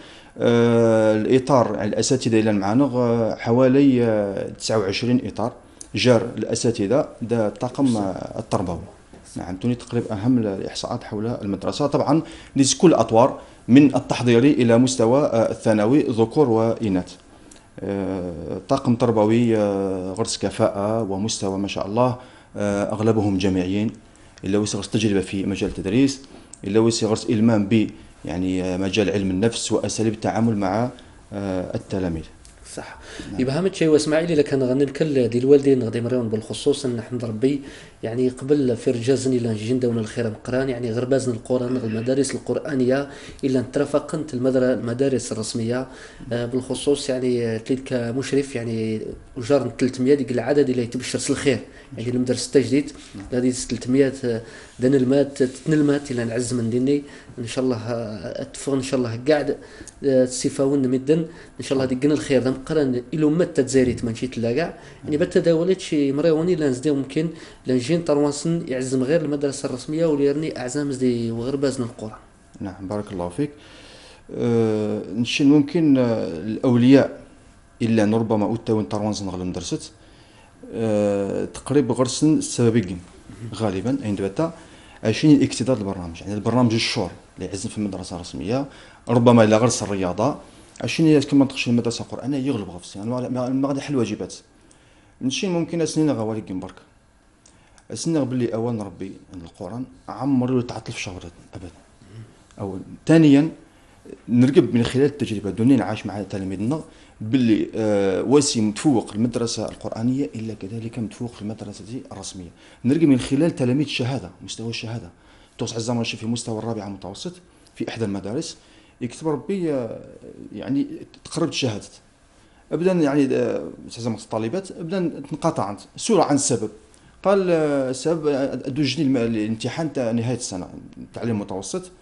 آه الإطار يعني الأساتذة اللي معنا حوالي آه تسعة وعشرين إطار جار الأساتذة ده الطاقم آه التربوي. نعم توني تقريبا أهم الإحصاءات حول المدرسة. طبعا ديس كل أطوار من التحضيري إلى مستوى الثانوي ذكور وإناث. طاقم تربوي غرس كفاءة ومستوى ما شاء الله أغلبهم جامعيين إلا ويسي غرس تجربة في مجال التدريس إلا ويسي غرس إلمام ب يعني مجال علم النفس وأساليب التعامل مع التلاميذ. صح. يبقى هامت شيء واسماعيلي لكن غني الكل ديال الوالدين غادي مريون بالخصوص ان نحمد ربي يعني قبل في رجازني الى نجين دون الخير مقران يعني غربازن القران المدارس القرانيه الا ترافقنت المدارس الرسميه بالخصوص يعني تلك كمشرف يعني وجار ثلاثمئة ديك العدد اللي يتبشر الخير يعني المدرسه التجديد هذه ثلاثمئة دن المات تنلمات الى نعز من ديني ان شاء الله اتفق ان شاء الله قاعد تسيفاون مدن ان شاء الله ديقنا الخير دم قرن الى متى تزايريت ماشي تلاقى يعني بتداولت شي مريوني لانزدي ممكن لنجين طروانسن يعزم غير المدرسه الرسميه وليرني اعزام زدي وغربازن القرى. نعم بارك الله فيك. أه نشين ممكن الاولياء الا ربما اوتاون طروانسن غير مدرسه أه تقريبا غرسن السببين غالبا عند بتا عشان الاكتضاد البرنامج يعني البرنامج الشور اللي يعزم في المدرسه الرسميه ربما الى غرس الرياضه عشان كما تخش المدرسه القرانيه يغلب غفص يعني ما غادي يحل واجبات نشي ممكن سنين غوالي برك سنين باللي اوان ربي القران عمرو يتعطل في شهر ابدا. او ثانيا نرقب من خلال التجربه دوني نعاش مع تلاميذنا باللي آه واسي متفوق المدرسه القرانيه الا كذلك متفوق في المدرسه الرسميه. نرقب من خلال تلاميذ الشهاده مستوى الشهاده توسع الزمن في مستوى الرابعه متوسط في احدى المدارس يكتب ربي آه يعني تقربت شهاده ابدا يعني زعما الطالبات ابدا انقطعت سؤال عن السبب قال السبب دوجني الامتحان تاع نهايه السنه التعليم المتوسط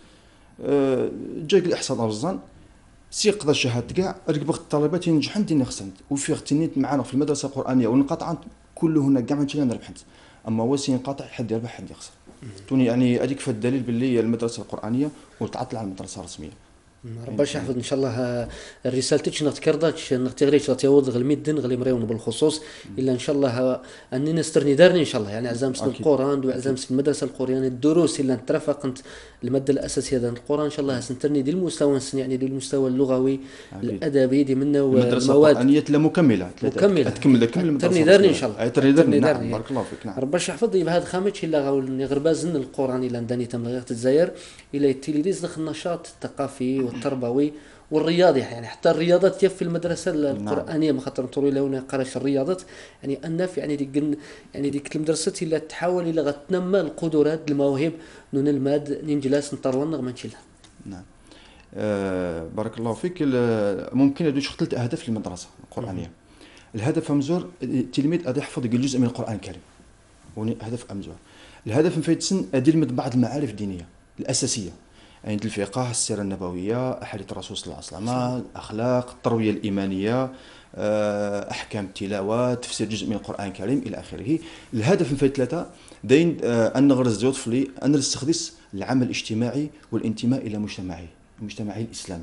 جاك الاحصاء الظن سي قضى الشهاده كاع ركب الطالبات ينجح عندي خسنت وفي اغتنيت معنا في المدرسه القرانيه وانقطعت كلهن كاع ما نجي ربحت اما هو ينقطع حد يربح حد يخسر توني يعني هذيك في الدليل باللي المدرسه القرانيه وتعطل على المدرسه الرسميه. رباش يحفظ ان شاء الله الرسالة تيجي نتكرداتش نغتغريش رتيوض غل ميدن غل مريون بالخصوص الا ان شاء الله اني نسترني دارني ان شاء الله يعني عزام سن القران وعزام سن المدرسه القرانيه الدروس اللي نترافقت الماده الاساسيه هذا القران ان شاء الله سنترني دي المستوى يعني دي المستوى اللغوي الادبي دي منه المدرسه المواد القرانيه لا مكمله مكمله تكمل تكمل المدرسه ترني دارني ان شاء الله ترني دارني نعم بارك الله فيك. نعم رباش يحفظ بهذا خامتش الا غاول غربازن القران الى نداني تم غير الجزائر الى التلفزيون دخل النشاط الثقافي والتربوي والرياضي يعني حتى الرياضات في المدرسه القرانيه ما خاطر نطوروا لنا قراش الرياضات يعني الناف يعني ديك يعني ديك المدرسه اللي تحاول الى غتنمى القدرات المواهب نون الماد نجلس نطرون ما نشيلها. نعم آه بارك الله فيك. ممكن ندوش ثلاث اهداف في المدرسه القرانيه. الهدف امزور التلميذ ادي يحفظ جزء من القران الكريم وني هدف امزور. الهدف مفيد سن ادي يلمد بعض المعارف الدينيه الاساسيه يعني الفقه السيره النبويه احاديث الرسول صلى الله عليه وسلم الاخلاق التربيه الايمانيه احكام التلاوه تفسير جزء من القران الكريم الى اخره. الهدف من ثلاثه داين ان نغرس زوج طفلي ان نستخدس العمل الاجتماعي والانتماء الى مجتمعي المجتمعي الاسلامي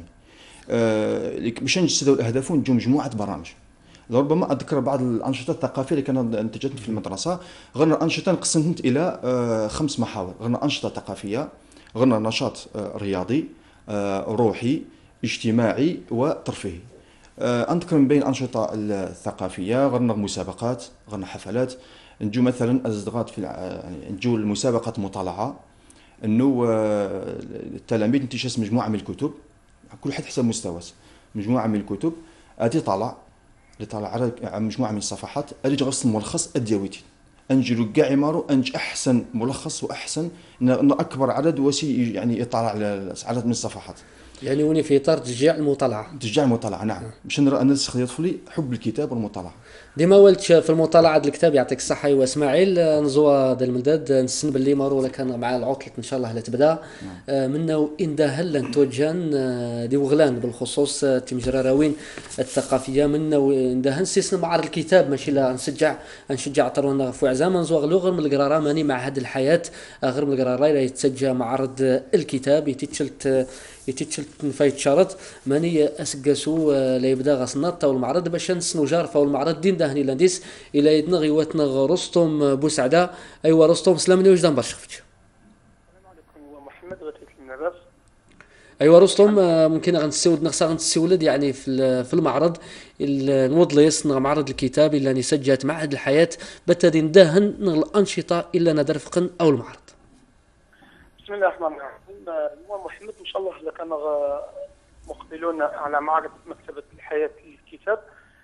باش نجسدوا الاهداف ونجوا مجموعه برامج. لربما اذكر بعض الانشطه الثقافيه اللي كانت انتجت في المدرسه. غير الانشطه نقسمت الى خمس محاور. غير انشطه ثقافيه، غير نشاط رياضي، روحي، اجتماعي وترفيهي. أذكر من بين الأنشطة الثقافية غير مسابقات، غير حفلات. نجو مثلا أصدقاء في يعني نجو المسابقات مطالعة إنه التلاميذ نتيجة مجموعة من الكتب كل حد حسب مستواه مجموعة من الكتب أتي طالع لطالع على مجموعة من الصفحات أريد غرس ملخص أديويتي انجلو كاع عمارو انج احسن ملخص واحسن ان اكبر عدد وسي يعني يطلع على عدد من الصفحات يعني وني في اطار تشجيع المطالعه تشجيع المطالعه. نعم باش نرى ان نسخ طفلي حب الكتاب والمطالعه. ديما ولت في المطالعه ديال الكتاب يعطيك الصحه واسماعيل نزوا ديال المداد نسن باللي مارو ولا كان مع العطله ان شاء الله لا تبدا آه منه ان هل توجهن آه دي وغلان بالخصوص آه تمجراراوين الثقافيه منه ان نسيسن معرض الكتاب ماشي لا نشجع نشجع طرونا في عزام نزوا غير من القراره ماني مع هذه الحياه غير من القراره يتسجى معرض الكتاب يتشلت يتشلت نفايت شرط ماني اسقسو لا يبدا غصنات او المعرض باش نسنو جارفه والمعرض دين دهني لانديس الى يدنغ يوتنغ رستم بوسعده. ايوا رستم سلامني وجدان برشا فتش. السلام عليكم هو محمد غتيت المنابس. ايوا رستم ممكن غنسيود نغسا غنسيولد يعني في في المعرض نوض ليس معرض الكتاب الا نسجات معهد الحياه بتدي ندهن الانشطه الا ندرفقن او المعرض. بسم الله الرحمن الرحيم. هو محمد ان شاء الله كان مقبلون على معرض مكتبه الحياه للكتاب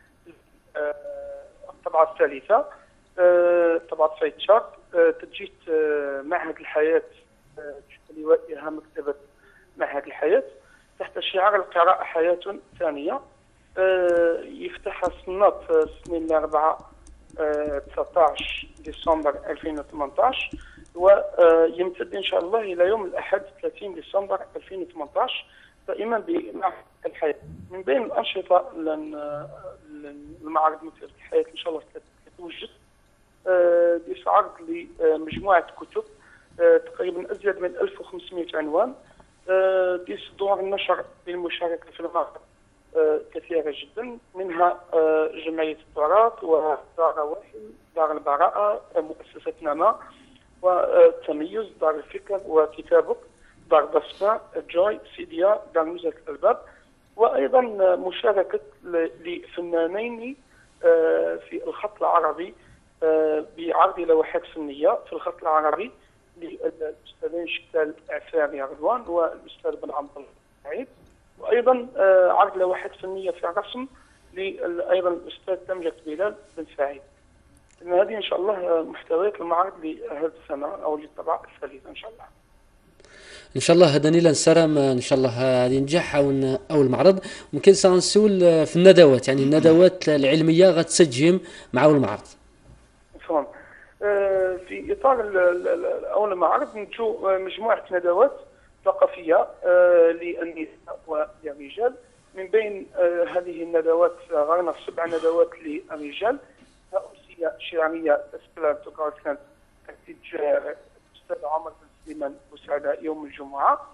الطبعه الثالثه طبعه سيد شارك تجيت معهد الحياه لوائها مكتبه معهد الحياه تحت شعار القراءه حياه ثانيه. يفتح الصناط سنين الاربعاء تسعطاش ديسمبر ألفين وثمانطاش ويمتد ان شاء الله الى يوم الاحد ثلاثين ديسمبر ألفين وثمانطاش دائما بمعهد الحياه. من بين الانشطه المعرض مكتبه الحياه ان شاء الله تتوجد ديس عرض لمجموعه كتب تقريبا ازيد من ألف وخمسمائة عنوان. ديس دور النشر بالمشاركه في المعرض كثيره جدا منها جمعيه التراث ودار واحد دار البراءه مؤسسه نما والتميز دار الفكر وكتابك دار بسمة جوي سيديا دار نزهة الألباب وأيضا مشاركة لفنانين في الخط العربي بعرض لوحات فنية في الخط العربي للأستاذين شكال عفاري رضوان والأستاذ بن عبد الله سعيد وأيضا عرض لوحات فنية في الرسم أيضا الأستاذ تمجد بلال بن سعيد. إن هذه إن شاء الله محتويات المعرض لهذه السنة أو للطبعة الثالثة إن شاء الله. ان شاء الله هذا نيلا نسرم ان شاء الله غادي ننجح او او المعرض ممكن سنسول في الندوات يعني الندوات العلميه غتسجم مع المعرض. فهم. في اطار اول المعرض نجو مجموعه ندوات ثقافيه للنساء وللرجال. من بين هذه الندوات غيرنا سبع ندوات للرجال أمسية شعريه تسكلان تقارسان تكتيج الاستاذ عمر بن سليمان بوسعدة يوم الجمعه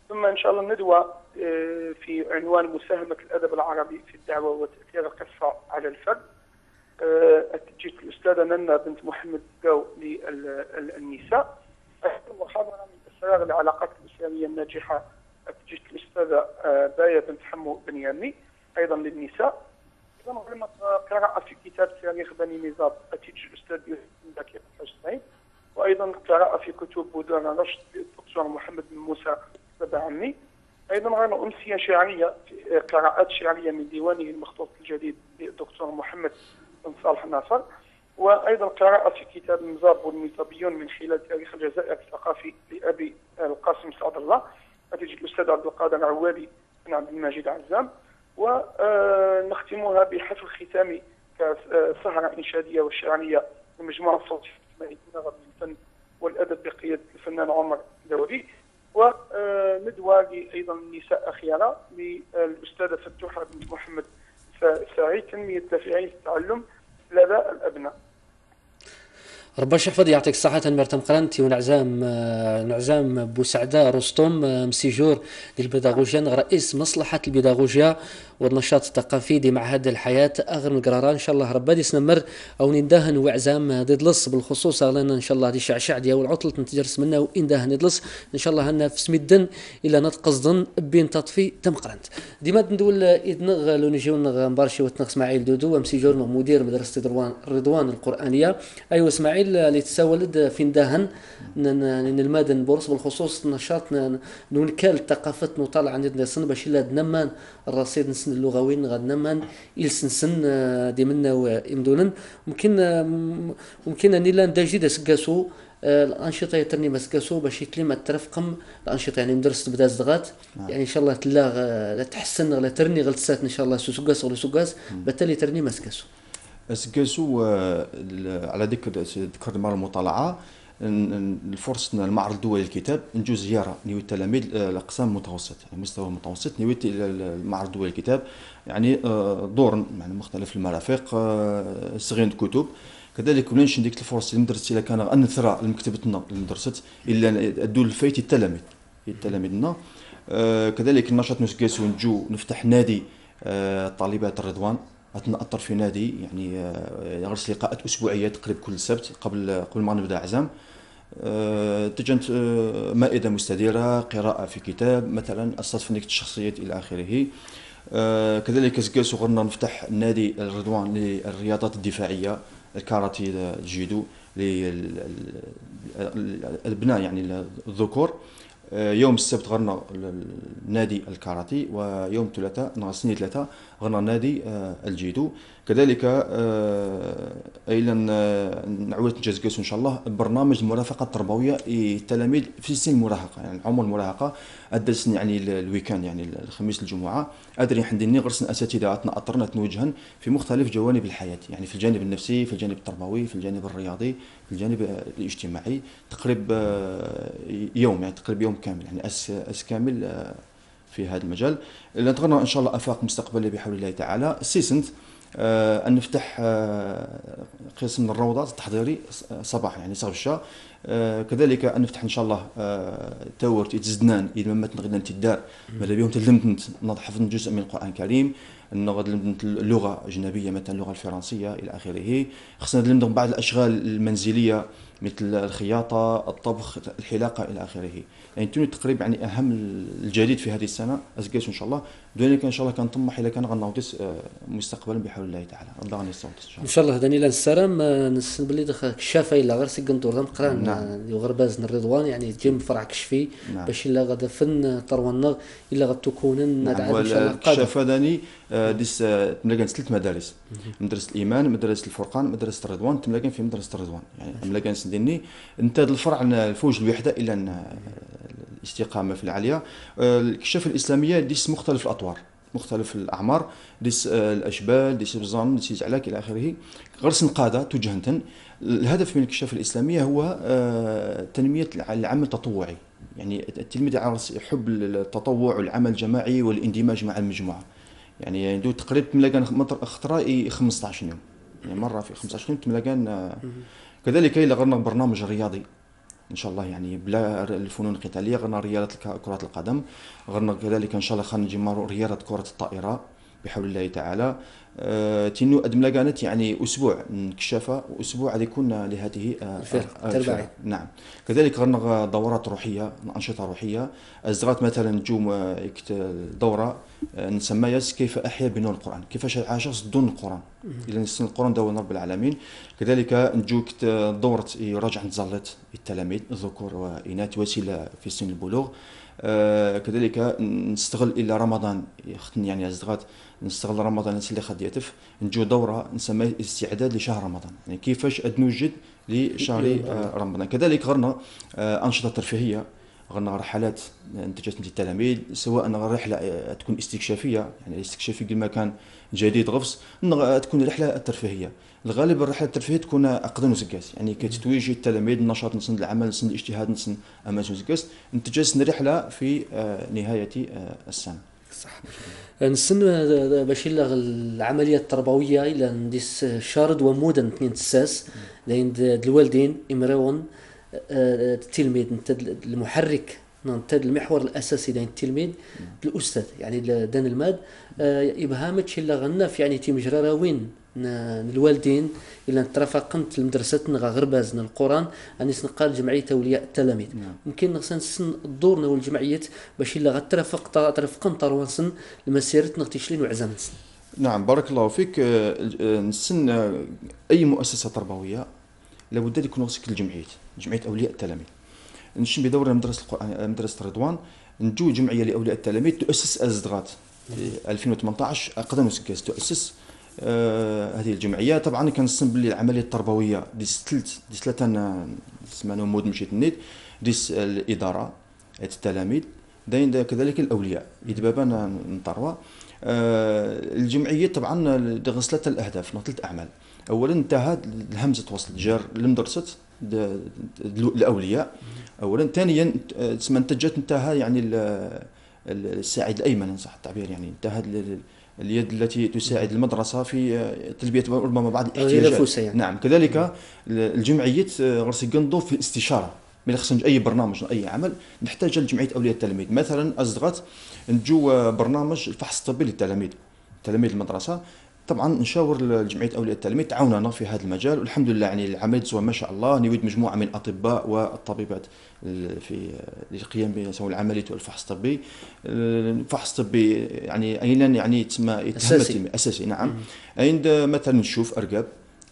ثم ان شاء الله ندوه في عنوان مساهمه الادب العربي في الدعوه وتاثير القصه على الفرد، اتجهت الاستاذه ننا بنت محمد الداو للنساء. محاضره من اسرار العلاقات الاسلاميه الناجحه، اتجهت الاستاذه بايه بنت حمو بنيامي ايضا للنساء. ايضا قراءه في كتاب تاريخ بني نزاب، اتجه الاستاذ يوسف زكي الحسين. وايضا قراءه في كتب بدر رشد للدكتور محمد بن موسى بابا عمي. ايضا رانا امسيه شعريه، قراءات شعريه من ديوانه المخطوط الجديد للدكتور محمد بن صالح ناصر. وايضا قراءه في كتاب المزاب والميزابيون من خلال تاريخ الجزائر الثقافي لابي القاسم سعد الله، اتجه الاستاذ عبد القادر عوالي بن عبد المجيد عزام. ونختمها بحفل ختامي كسهره انشاديه وشعريه لمجموعه صوتيه نغم الفن والادب بقياده الفنان عمر دوري. وندوه ايضا نساء اخيره للاستاذه فتوحه بنت محمد سعيد، تنميه تفاعيل التعلم لدى الابناء. ربي يحفظ يعطيك الصحة مرتم قرنتي ونعزام نعزام بوسعداء رستم مسيجور للبيداغوجيا رئيس مصلحة البيداغوجيا والنشاط الثقافي دي معهد الحياة أغر مقراران إن شاء الله ربي دي سنمر أو ندهن وعزام ضد لص بالخصوص لنا إن شاء الله دي شعشع دي أو العطلة نتجرس منا وإن دهن لص إن شاء الله هنا في سميدن إلا نتقصدن بين تطفي تم قرنت ديما ندول إدنغ لو نجيو نغ مبارشي وتنغ إسماعيل دودو ومسيجور مدير مدرسة رضوان الرضوان القرآنية. أيوة إسماعيل اللي تسولد في ندهن المادن بورس بالخصوص نشاط نونكال ثقافة نطالع عندنا سن باش لا نمان الرصيد نسن اللغويين غاد نمان يلسن سن دي منا ويمدونن ممكن ممكن ان لا ندجد سكاسو الانشطه يترني مسكاسو باش يكلمه ترفقم الانشطه يعني ندرس بدا زغات يعني ان شاء الله تلا تحسن ولا ترني غلسات ان شاء الله سوسكاس ولا سوكاس بالتالي ترني مسكاسو سكاسو على ذكر ذكر مال المطالعه الفرصة المعرض الدولي للكتاب نجو زيارة نيوي التلاميذ الأقسام المتوسط يعني المستوى المتوسط نيوي المعرض الدولي للكتاب يعني دور يعني مختلف المرافق صغير كتب كذلك ولينش نديك الفرصة اللي درست إلا كان أنثرى لمكتبتنا اللي درست إلا الدول الفايت التلاميذ التلاميذنا كذلك النشاط نسقاسو نجو نفتح نادي طالبات الرضوان نأطر في نادي يعني يغرس لقاءات أسبوعية تقريبا كل سبت قبل قبل ما نبدأ عزام. أه تجنت أه مائدة مستديرة قراءة في كتاب مثلا الصدف نكت الشخصيات إلى آخره. أه كذلك سكاسو غرنا نفتح نادي الرضوان للرياضات الدفاعية الكاراتي الجيدو للأبناء يعني الذكور. أه يوم السبت غرنا نادي الكاراتي ويوم الثلاثاء ناقصني ثلاثة غرنا نادي أه الجيدو. كذلك أه ايضا نعود نجازكاسو ان شاء الله برنامج المرافقه التربويه للتلاميذ في سن المراهقه يعني عمر المراهقه ادرسن يعني الويكاند يعني الخميس الجمعه ادري عندي غرسن اساتذتنا اطرنا توجهن في مختلف جوانب الحياه يعني في الجانب النفسي في الجانب التربوي في الجانب الرياضي في الجانب الاجتماعي تقريب يوم يعني تقريبا يوم كامل يعني اس اس كامل في هذا المجال. نتغنى ان شاء الله افاق مستقبليه بحول الله تعالى. السيسنت آه أن نفتح آه قسم من الروضات التحضيري صباح يعني صغر الشا. آه كذلك أن نفتح إن شاء الله آه تور تزدنان إذا ما تنغدنا تدار ماذا بيهم تلمت نحفظ جزء من القرآن الكريم نغد اللغة الأجنبية مثلا اللغة الفرنسية إلى آخره. خصنا نلمد بعض الأشغال المنزلية مثل الخياطة الطبخ الحلاقة إلى آخره يعني توني تقريبا يعني أهم الجديد في هذه السنة أزكاس إن شاء الله دونك إن شاء الله كنطمح إلى كان غنوضس مستقبلا بحول الله تعالى ربي غنيصوت إن شاء الله داني لنسرم نسن بلي دخل كشافة إلا غير سيكنتور دم قران نعم. وغرباز الرضوان يعني جيم فرع كشفي نعم. باش إلا غدا فن طرونا إلا غتكون نعم. إن شاء الله كشافة داني ديس تملاقين ثلاث مدارس مدرسة الإيمان مدرسة الفرقان مدرسة الرضوان تملاقين في مدرسة الرضوان يعني تملاقين سندني انت الفرع الفوج الوحدة إلى الاستقامة في العالية. الكشافة الإسلامية ديس مختلف الأطوار مختلف الأعمار ديس الأشبال ديس البزان ديس زعلاك إلى آخره غرس قادة توجهنتن. الهدف من الكشافة الإسلامية هو تنمية العمل التطوعي يعني التلميذ يحب التطوع والعمل الجماعي والاندماج مع المجموعة يعني دو تقريبا تملاقان خطرة خمسطاش يوم يعني مرة في خمسطاش يوم تملاقان. كذلك إلى غرنا برنامج رياضي ان شاء الله يعني بلا الفنون القتاليه غير رياضه كره القدم، غير كذلك ان شاء الله خلينا نجي رياضه كره الطائره بحول الله تعالى. أه تنو ادم كانت يعني اسبوع نكشفها، واسبوع غادي يكون لهذه الفرق. نعم. كذلك غير دورات روحيه، انشطه روحيه، ازغات مثلا نجوم دوره نسميها كيف احيا بنور القران، كيفاش عاش دون القران الى نسن القران دون رب العالمين. كذلك نجوك دوره يراجع نتزلط التلاميذ ذكور واناث وسيله في سن البلوغ. آه كذلك نستغل الى رمضان يعني ازغات نستغل رمضان اللي خد يتف نجو دوره نسميها استعداد لشهر رمضان، يعني كيفاش نوجد لشهر آه رمضان. كذلك غرنا آه انشطه ترفيهيه، غرنا رحلات انتجت التلاميذ، سواء رحله تكون استكشافيه يعني استكشافي المكان جديد غفص، تكون رحله ترفيهيه. الغالب الرحله الترفيهيه تكون اقدم وزكاس، يعني كتتويجي التلاميذ النشاط نسن العمل نسن الاجتهاد نسن اماس وزكاس انتجت رحله في نهايه السنه. صح. نسن باش يلغ العمليه التربويه الى نديس شارد ومودن اثنين تساس لين الوالدين امرون التلميذ المحرك ننتد المحور الاساسي دين التلميذ الاستاذ يعني دان الماد ابهامتش الا غناف يعني تيمجرى وين الوالدين الا ترافقنت لمدرستنا غربازنا القران اني نقال جمعيه اولياء التلاميذ. ممكن نسن دورنا والجمعيات باش الا غترافق ترافقن طروسن لمسيرتنا تشلين وعزام. نعم بارك الله فيك. نسن اي مؤسسه تربويه لابد يكون وسط الجمعيات، جمعيه اولياء التلاميذ. نشم بدورة مدرسة القرآن مدرسة رضوان نجو جمعية لأولياء التلاميذ تؤسس أزدغات في ألفين وثمانية عشر أقدم وسكاس تؤسس آه هذه الجمعية. طبعا كنصن باللي العملية التربوية ديس ثلث ديس ثلاثة اسمها مود مشيت النيت ديس الإدارة التلاميذ داين كذلك الأولياء يدبابا نطروا. آه الجمعية طبعا غسلت الأهداف ثلاث أعمال. أولا انتهى الهمزة وصل جار لمدرسة الأولياء أولا. ثانيا تسمى انتجت انتهى يعني الساعد الأيمن إن صح التعبير، يعني انتهى اليد التي تساعد المدرسة في تلبية ربما بعض الاحتياجات. يعني. نعم كذلك الجمعية غرسي قنضو في الاستشارة من خصنا أي برنامج أي عمل نحتاج الجمعية أولياء التلاميذ. مثلا أصدغت نجو برنامج الفحص الطبي للتلاميذ تلاميذ المدرسة. طبعا نشاور الجمعيه اولياء التلاميذ تعاوننا في هذا المجال، والحمد لله يعني العمل تسوى ما شاء الله. نريد مجموعه من الاطباء والطبيبات في للقيام بسوي العمليه والفحص الطبي. الفحص الطبي يعني ايضا يعني تسمى اساسي اساسي نعم. عند مثلا نشوف ارقام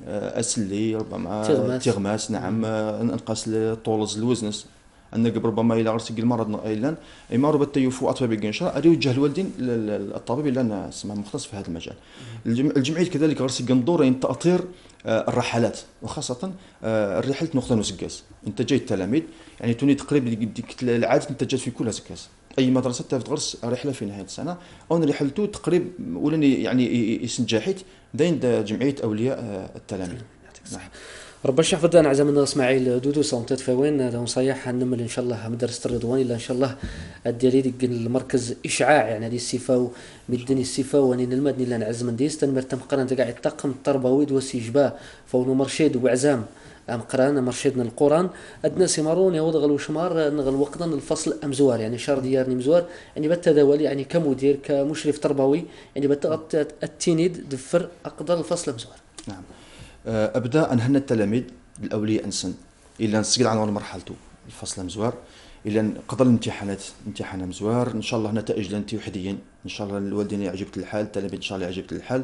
اسلي ربما تغماس نعم انقاص طولز الوزنس أن قبل ربما إلى غرسك المرض إيلان إما ربما تيوفو أطباء بيجنشا أريد يوجه الوالدين الطبيب اللي أنا اسمه مختص في هذا المجال. الجمعية كذلك غرسك قندورة تأطير الرحلات وخاصة الرحلة نقطة وسكاس إنتاجية التلاميذ يعني توني تقريبا العادة إنتاجات في كل سكاس. أي مدرسة تاخذ غرس رحلة في نهاية السنة أو رحلته تقريبا ولاني يعني يسنجاحيت داين جمعية أولياء التلاميذ. نعم. ربي يحفظ لنا عزمنا اسماعيل دودو صومتات فوين لو صياح نمل ان شاء الله مدرسه الرضوان الا ان شاء الله الديالي ديك المركز اشعاع يعني هذه الصفه ومدني الصفه ونين المدني اللي نعزم ديس تنمرتم قران تاع الطاقم التربوي دوسيجبا فونو مرشد وعزام ام قران مرشدنا القران ادنا سمارون يا وضغ الوشمار نغل وقتا الفصل امزوار يعني شهر ديارني مزوار يعني بتداول يعني كمدير كمشرف تربوي يعني بتغط التينيد دفر اقدر الفصل امزوار. نعم. ابدا انهنا التلاميذ الاولياء انسن الى نسقط عن مرحلته الفصل مزوار الى قضى الامتحانات امتحان مزوار ان شاء الله نتائج لنتي وحديين ان شاء الله الوالدين يعجبت الحال التلاميذ ان شاء الله يعجبت الحال.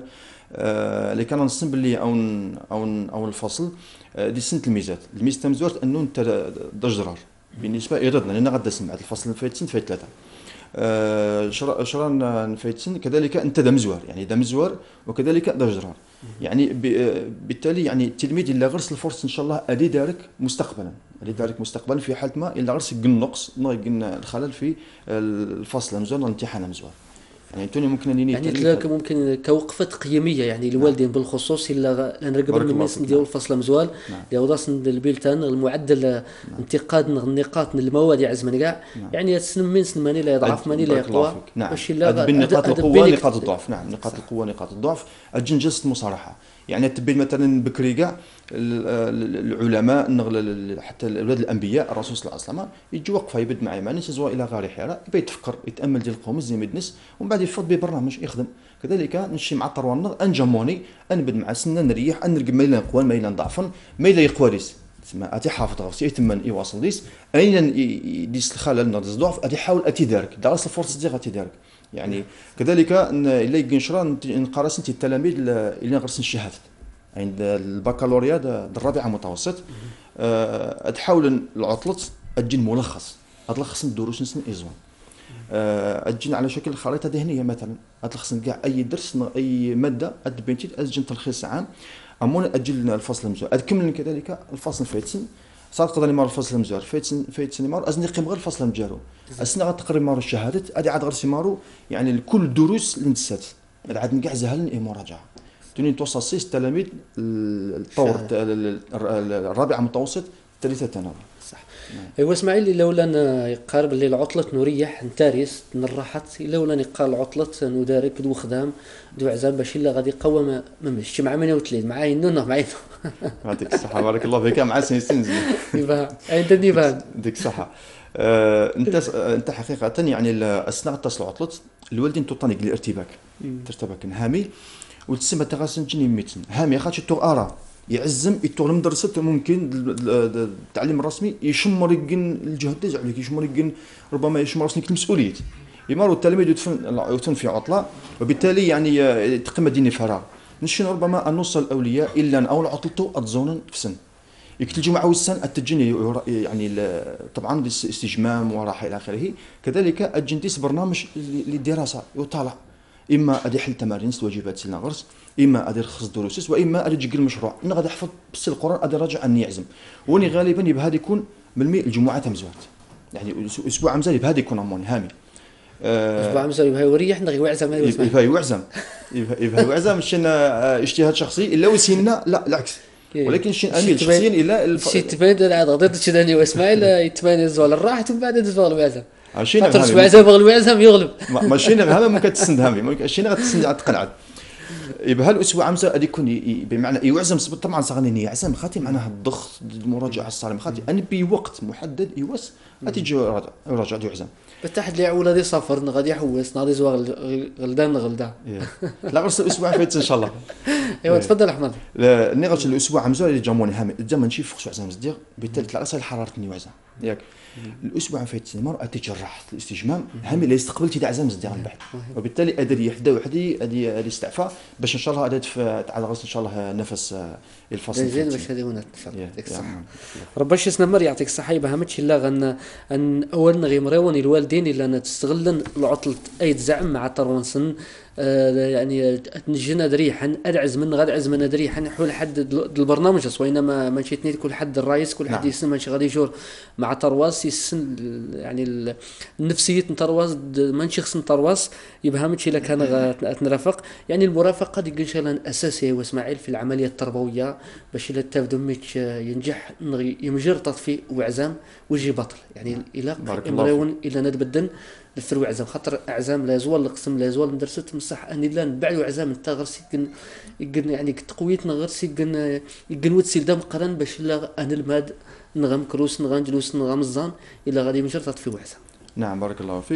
آه اللي كان نصن باللي او او او الفصل آه دي سنه الميزات الميزه مزوار انه انت دجرار بالنسبه الى لان غدا سمعت الفصل الفايت سنه فايت ثلاثه آه شرا نفايتسن كذلك انت دا مزوار يعني دا مزوار وكذلك دا جرار يعني بالتالي يعني التلميذ اللي غرس الفرصه ان شاء الله ادي دارك مستقبلا ادي دارك مستقبلا في حاله ما الا غرس النقص الخلل في الفصل مزوار الامتحان مزوار يعني توني ممكن اني يعني تلاك ممكن كوقفه قيميه يعني الوالدين نعم. بالخصوص الا نرقب الناس نديروا الفصل مزوال ديال راس البيلتان المعدل نعم. انتقاد النقاط المواد عزم كاع نعم. يعني سنمين سنماني لا يضعف ماني لا يقوى نعم بالنقاط القوه نقاط الضعف نعم نقاط القوه نقاط الضعف الجنجست مصارحه يعني تبين مثلا بكري كاع العلماء حتى اولاد الانبياء الرسول صلى الله عليه وسلم يجي وقفه يبد معايا معني تزوا الى غار حراء يبدا يتفكر يتامل ديال القوم زي ما يدنس ومن بعد يفض ببرنامج يخدم. كذلك نمشي مع الطروان انجموني انبد مع سنه نريح انرقب ما الا نقوى ما الا نضعفن ما الا يقواليس تسمى اتي حافظ غوسي يتمن يواصل ديس اين يديس الخلل نرز ضعف اتي حاول اتي دارك دارس الفرصه ديال اتي دارك يعني. كذلك الا ينشرا نقراس انت التلاميذ اللي نغرس الشهاده عند البكالوريا الرابعه متوسط أه تحاول العطله تجي ملخص تلخص الدروس نسن ايزون أه تجي على شكل خريطه ذهنيه مثلا تلخص كاع اي درس اي ماده ادبنتي تسجل تلخيص عام امون اجل الفصل المزور اكمل كذلك الفصل فايتسن صار قضى لي مار الفصل المزور فايتسن فايتسن مار ازني قيم غير الفصل المجارو السنه غتقري مار الشهادات ادي عاد غير سيمارو يعني كل الدروس اللي نسات عاد كاع زهلن اي مراجعه توني توصل سيس تلاميذ الطور الرابعه متوسط ثالثه ثانوي صح. ايوا اسماعيل لولا يقارب لي العطله نريح نتاريس نراحت لولا نقال العطله ندارك دو خدام دو عزام باش الا غادي قوى ما مشيتش مع من وتليد معايا نونه معايا يعطيك الصحه بارك الله فيك مع سنين زين يبا انت ديفان ديك الصحه. آه انت انت حقيقه يعني اثناء اتصل عطله الوالدين توطني الارتباك ترتبك هامي وتسمى تغاسن جني ميتن هامي خاطر تو ارا يعزم يتو المدرسه ممكن التعليم الرسمي يشمر يقن الجهد تاع عليك يشمر يقن ربما يشمر راسك المسؤوليه يماروا التلاميذ يتفن في عطله وبالتالي يعني تقيم ديني فراغ نشن ربما ان نوصل الاولياء الا او عطلته اتزونن في سن يكتل الجمعه والسن التجني يعني طبعا استجمام وراحه الى اخره. كذلك الجنتيس برنامج للدراسه يطالع اما ادي حل تمارين واجبات سينا غرس اما ادي رخص دروس واما ادي تجي المشروع انا غادي احفظ بس القران ادي راجع اني يعزم وني غالبا يبقى هذا يكون من المي الجمعات مزوات يعني اسبوع مزال يبقى هذا يكون اموني هامي اسبوع مزال يبقى يريح نغي وعزم يبقى يعزم يبقى يعزم شنا اجتهاد شخصي الا وسينا لا العكس ولكن شي اميل شخصيا الى شي تبان عاد غادي تشدني واسماعيل يتبان زوال الراحه ومن بعد تزوال الوعزم عشينا خاطر الوعزم بغى الوعزم يغلب ماشي هذا ممكن تسند هامي ماشي غتسند على تقلعد يبقى هالاسبوع عمسه غادي يكون بمعنى يعزم طبعا صغني يعزم خاطي معناها الضغط المراجعه الصارمه خاطي ان بوقت محدد يوس غادي يجي يراجع يعزم بتحد لي ولادي سافر غادي يحوس غادي زوار غلدان غلدان لا غير الاسبوع فايت ان شاء الله. ايوا تفضل احمد. نيغاش الاسبوع عمزه اللي جاموني هامي الزمن شي فوق عزام صديق بالتالي طلع راسها حرارتني وعزام ياك الاسبوع فايت سيمار اتجرح الاستجمام هامي اللي استقبلتي تاع عزام صديق من بعد وبالتالي ادري يحدى وحدي ادي الاستعفاء باش ان شاء الله ادات تعال غرس ان شاء الله نفس الفصل زين باش هذه هنا يعطيك الصحه رباش يسنمر يعطيك الصحه يبقى همتش الا غن ان اول نغي مريون الوالدين الا انا تستغلن العطله اي تزعم مع طرونسن آه يعني تنجينا دريحا ادعز من غاد عز من دريحا حول حد البرنامج سوينا ما مشيتني كل حد الرئيس كل حد نعم. يسن ماشي غادي يجور مع طرواس يسن يعني النفسيه طرواس ماشي خصن طرواس يبقى همتش الا كان نرافق يعني المرافقه دي ان شاء الله اساسيه واسماعيل في العمليه التربويه باش الا تافدمك ينجح يمجر تطفي وعزام ويجي بطل يعني الى امرون الى ندبدن الفرو عزام خاطر اعزام لا يزول القسم لا يزول مدرسه مصح اني لا بعد عزام انت غير سيكن يقن يعني تقويتنا غير سيكن يقن وتسيل دم قرن باش لا انا الماد نغم كروس نغم جلوس نغم الزان الا غادي مجر تطفي وعزام. نعم بارك الله فيك.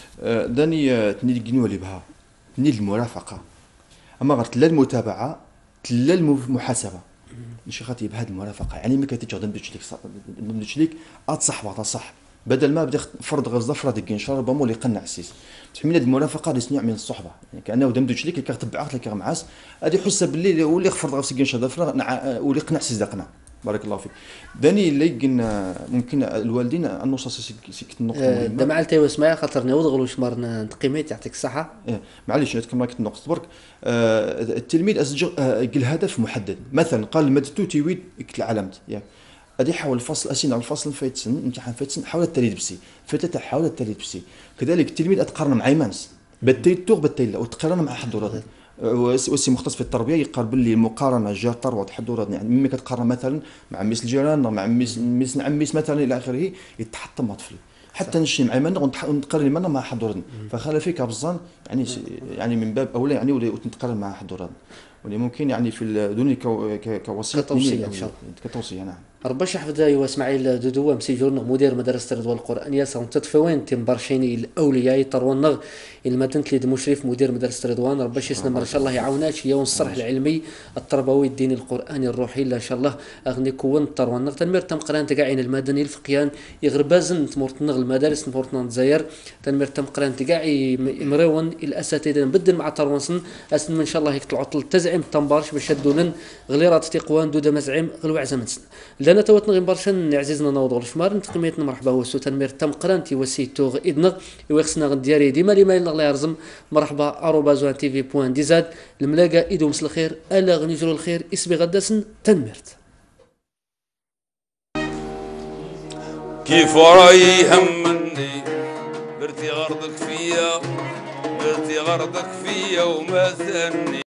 داني تني الجنولي بها تني المرافقه اما غير لا المتابعه لا المحاسبه ماشي خاطر بهذه المرافقه يعني ما كتجي ندمج ليك ندمج ليك اتصح وطا صح بدل ما بدا فرض غير زفره ديك ان شاء الله ربما اللي يقنع السيس تحمل هذه المرافقه اللي نوع من الصحبه يعني كانه دمج ليك كتبعك لك معاس غادي يحس باللي هو اللي فرض غير سكين زفره واللي يقنع السيس دا قنع. بارك الله فيك. داني اللي قلنا ممكن الوالدين النص سكت النقطه مهمه دا معلتي واسمع خاطر نوض غلوش مرنا نتقيميت يعطيك الصحه. إيه معليش نتكلم لك النقطه برك. آه التلميذ اسجل آه هدف محدد مثلا قال مدتو تيويد يكتل علامه ياك غادي يحاول الفصل اسين على الفصل فايت سن امتحان فايت سن حاول التريد بسي فتاه حاول التريد بسي كذلك التلميذ اتقارن مع ايمانس بالتيتوغ بالتيلا وتقارن مع حضورات وسي مختص في التربيه يقال باللي المقارنه جار ثروه حضورات يعني ملي كتقارن مثلا مع ميس الجيران مع ميس ميس عميس مثلا الى اخره يتحطم طفلي حتى نمشي مع ايمان ونتقارن معنا مع حضورنا فخلى فيك بزان يعني يعني من باب اولى يعني ولا نتقارن مع حضورنا واللي ممكن يعني في دوني كوسيط كتوصيه ان شاء الله. كتوصيه نعم. ربي يحفظ ايوا اسماعيل دودو مسيجون مدير مدرسه الرضوان القرانيه سون تطفوين تم برشيني الاولياء طرونغ المدينه ليد مشرف مدير مدرسه الرضوان ربي يسلم ان شاء الله يعاونات شي والصرح العلمي التربوي الديني القراني الروحي ان شاء الله اغني كون طرونغ تنمير تم قران تقاعين المدني الفقيان يغربازن تمرتنغ المدارس تمرتنا الجزائر تنمير تم قران تقاعي مرون الاساتذه نبدل مع طرونسن اسن ان شاء الله هيك العطل تزعيم تنبارش باش شدونن غليرات تيقوان دوده مزعيم غلوع زمن لنا توتنا غير برشا عزيزنا نوض الشمار نتقميتنا مرحبا هو سوتان مير تم قرانتي وسيتو إدنا يوخسنا غندياري ديما لي مايل الله يرزم مرحبا اروبازوان تي في بوان ديزاد الملاقا ايدو مسل الخير الا غنجرو الخير اسمي غداسن تنمرت كيف راي همني برتي غرضك فيا برتي غرضك فيا وما ثني